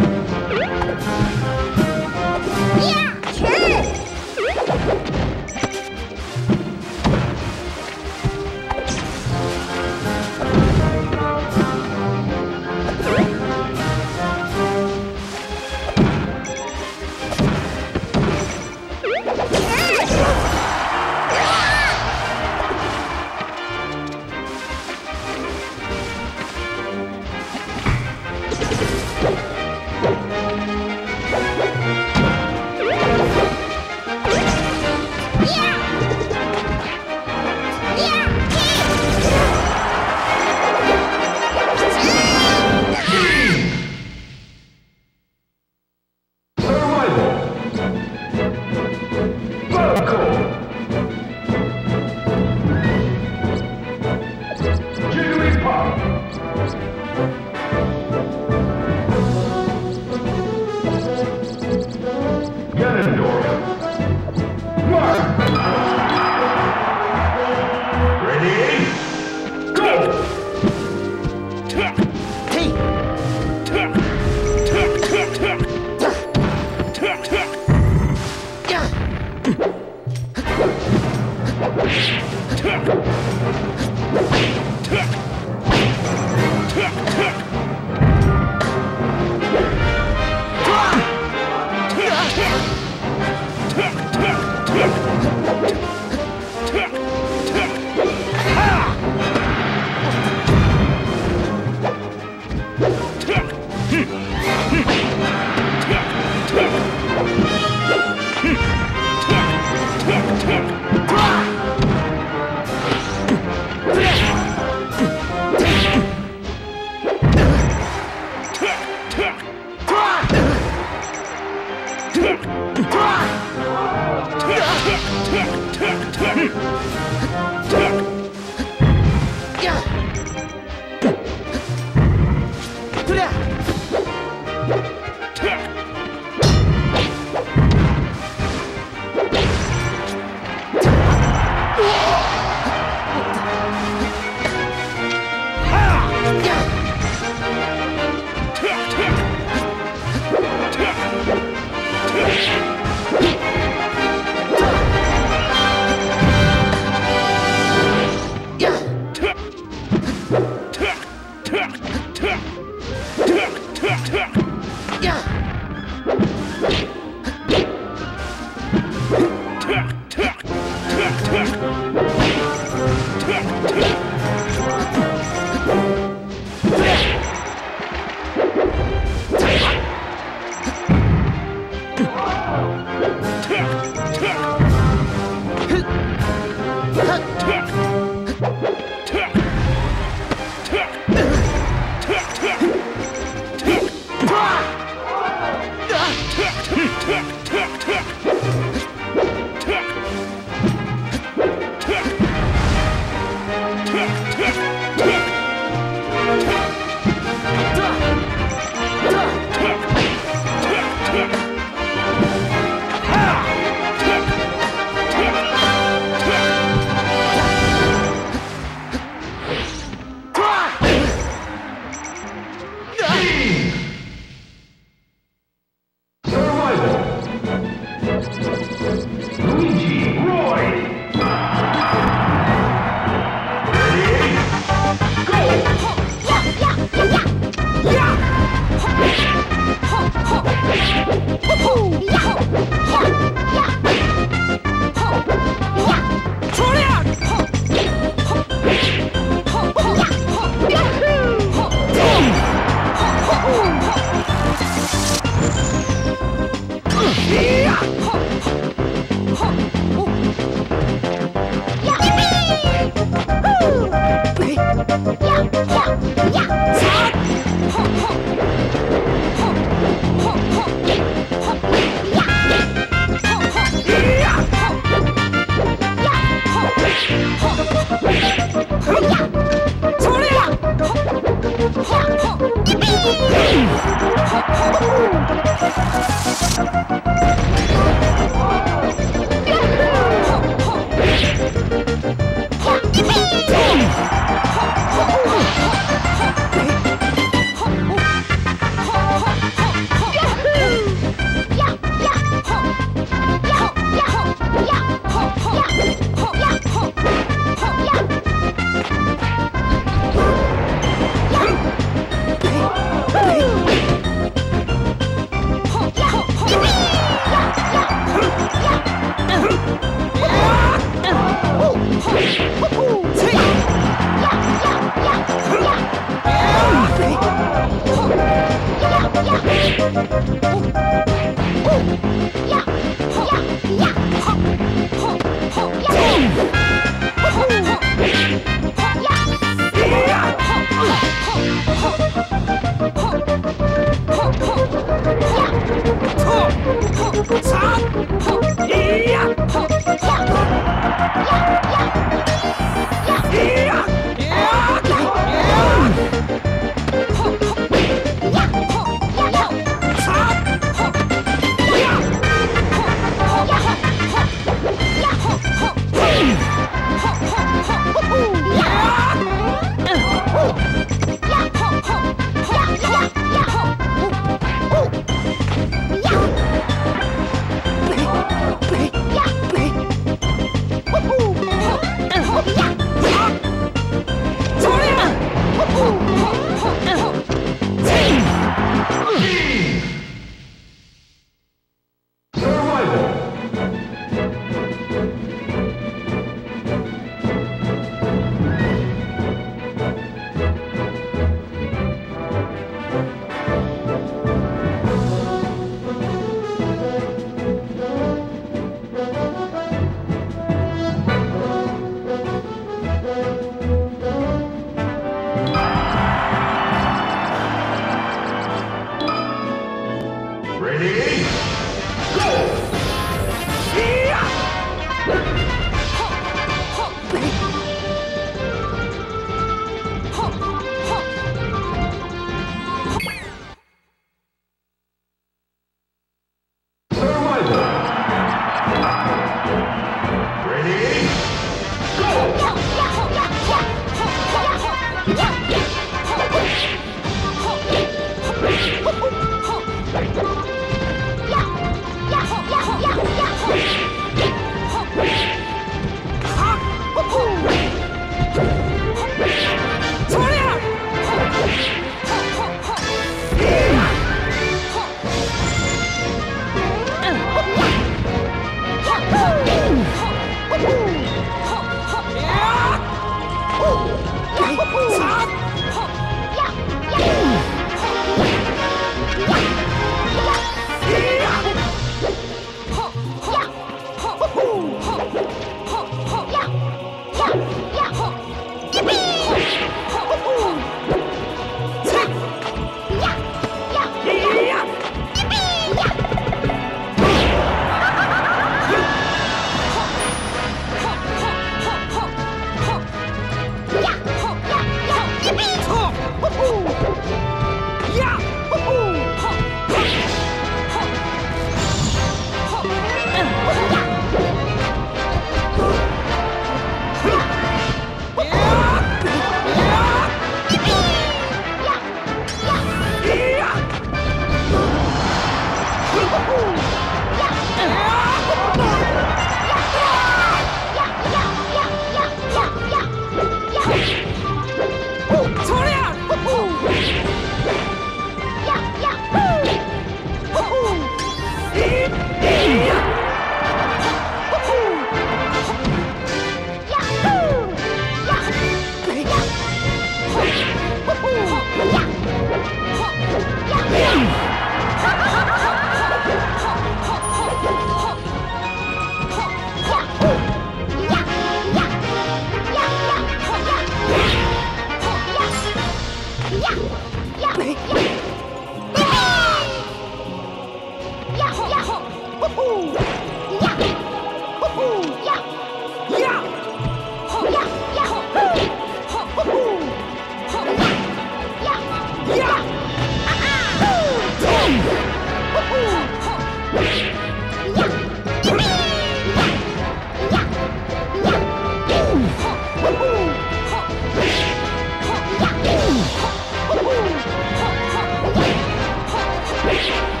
Bye.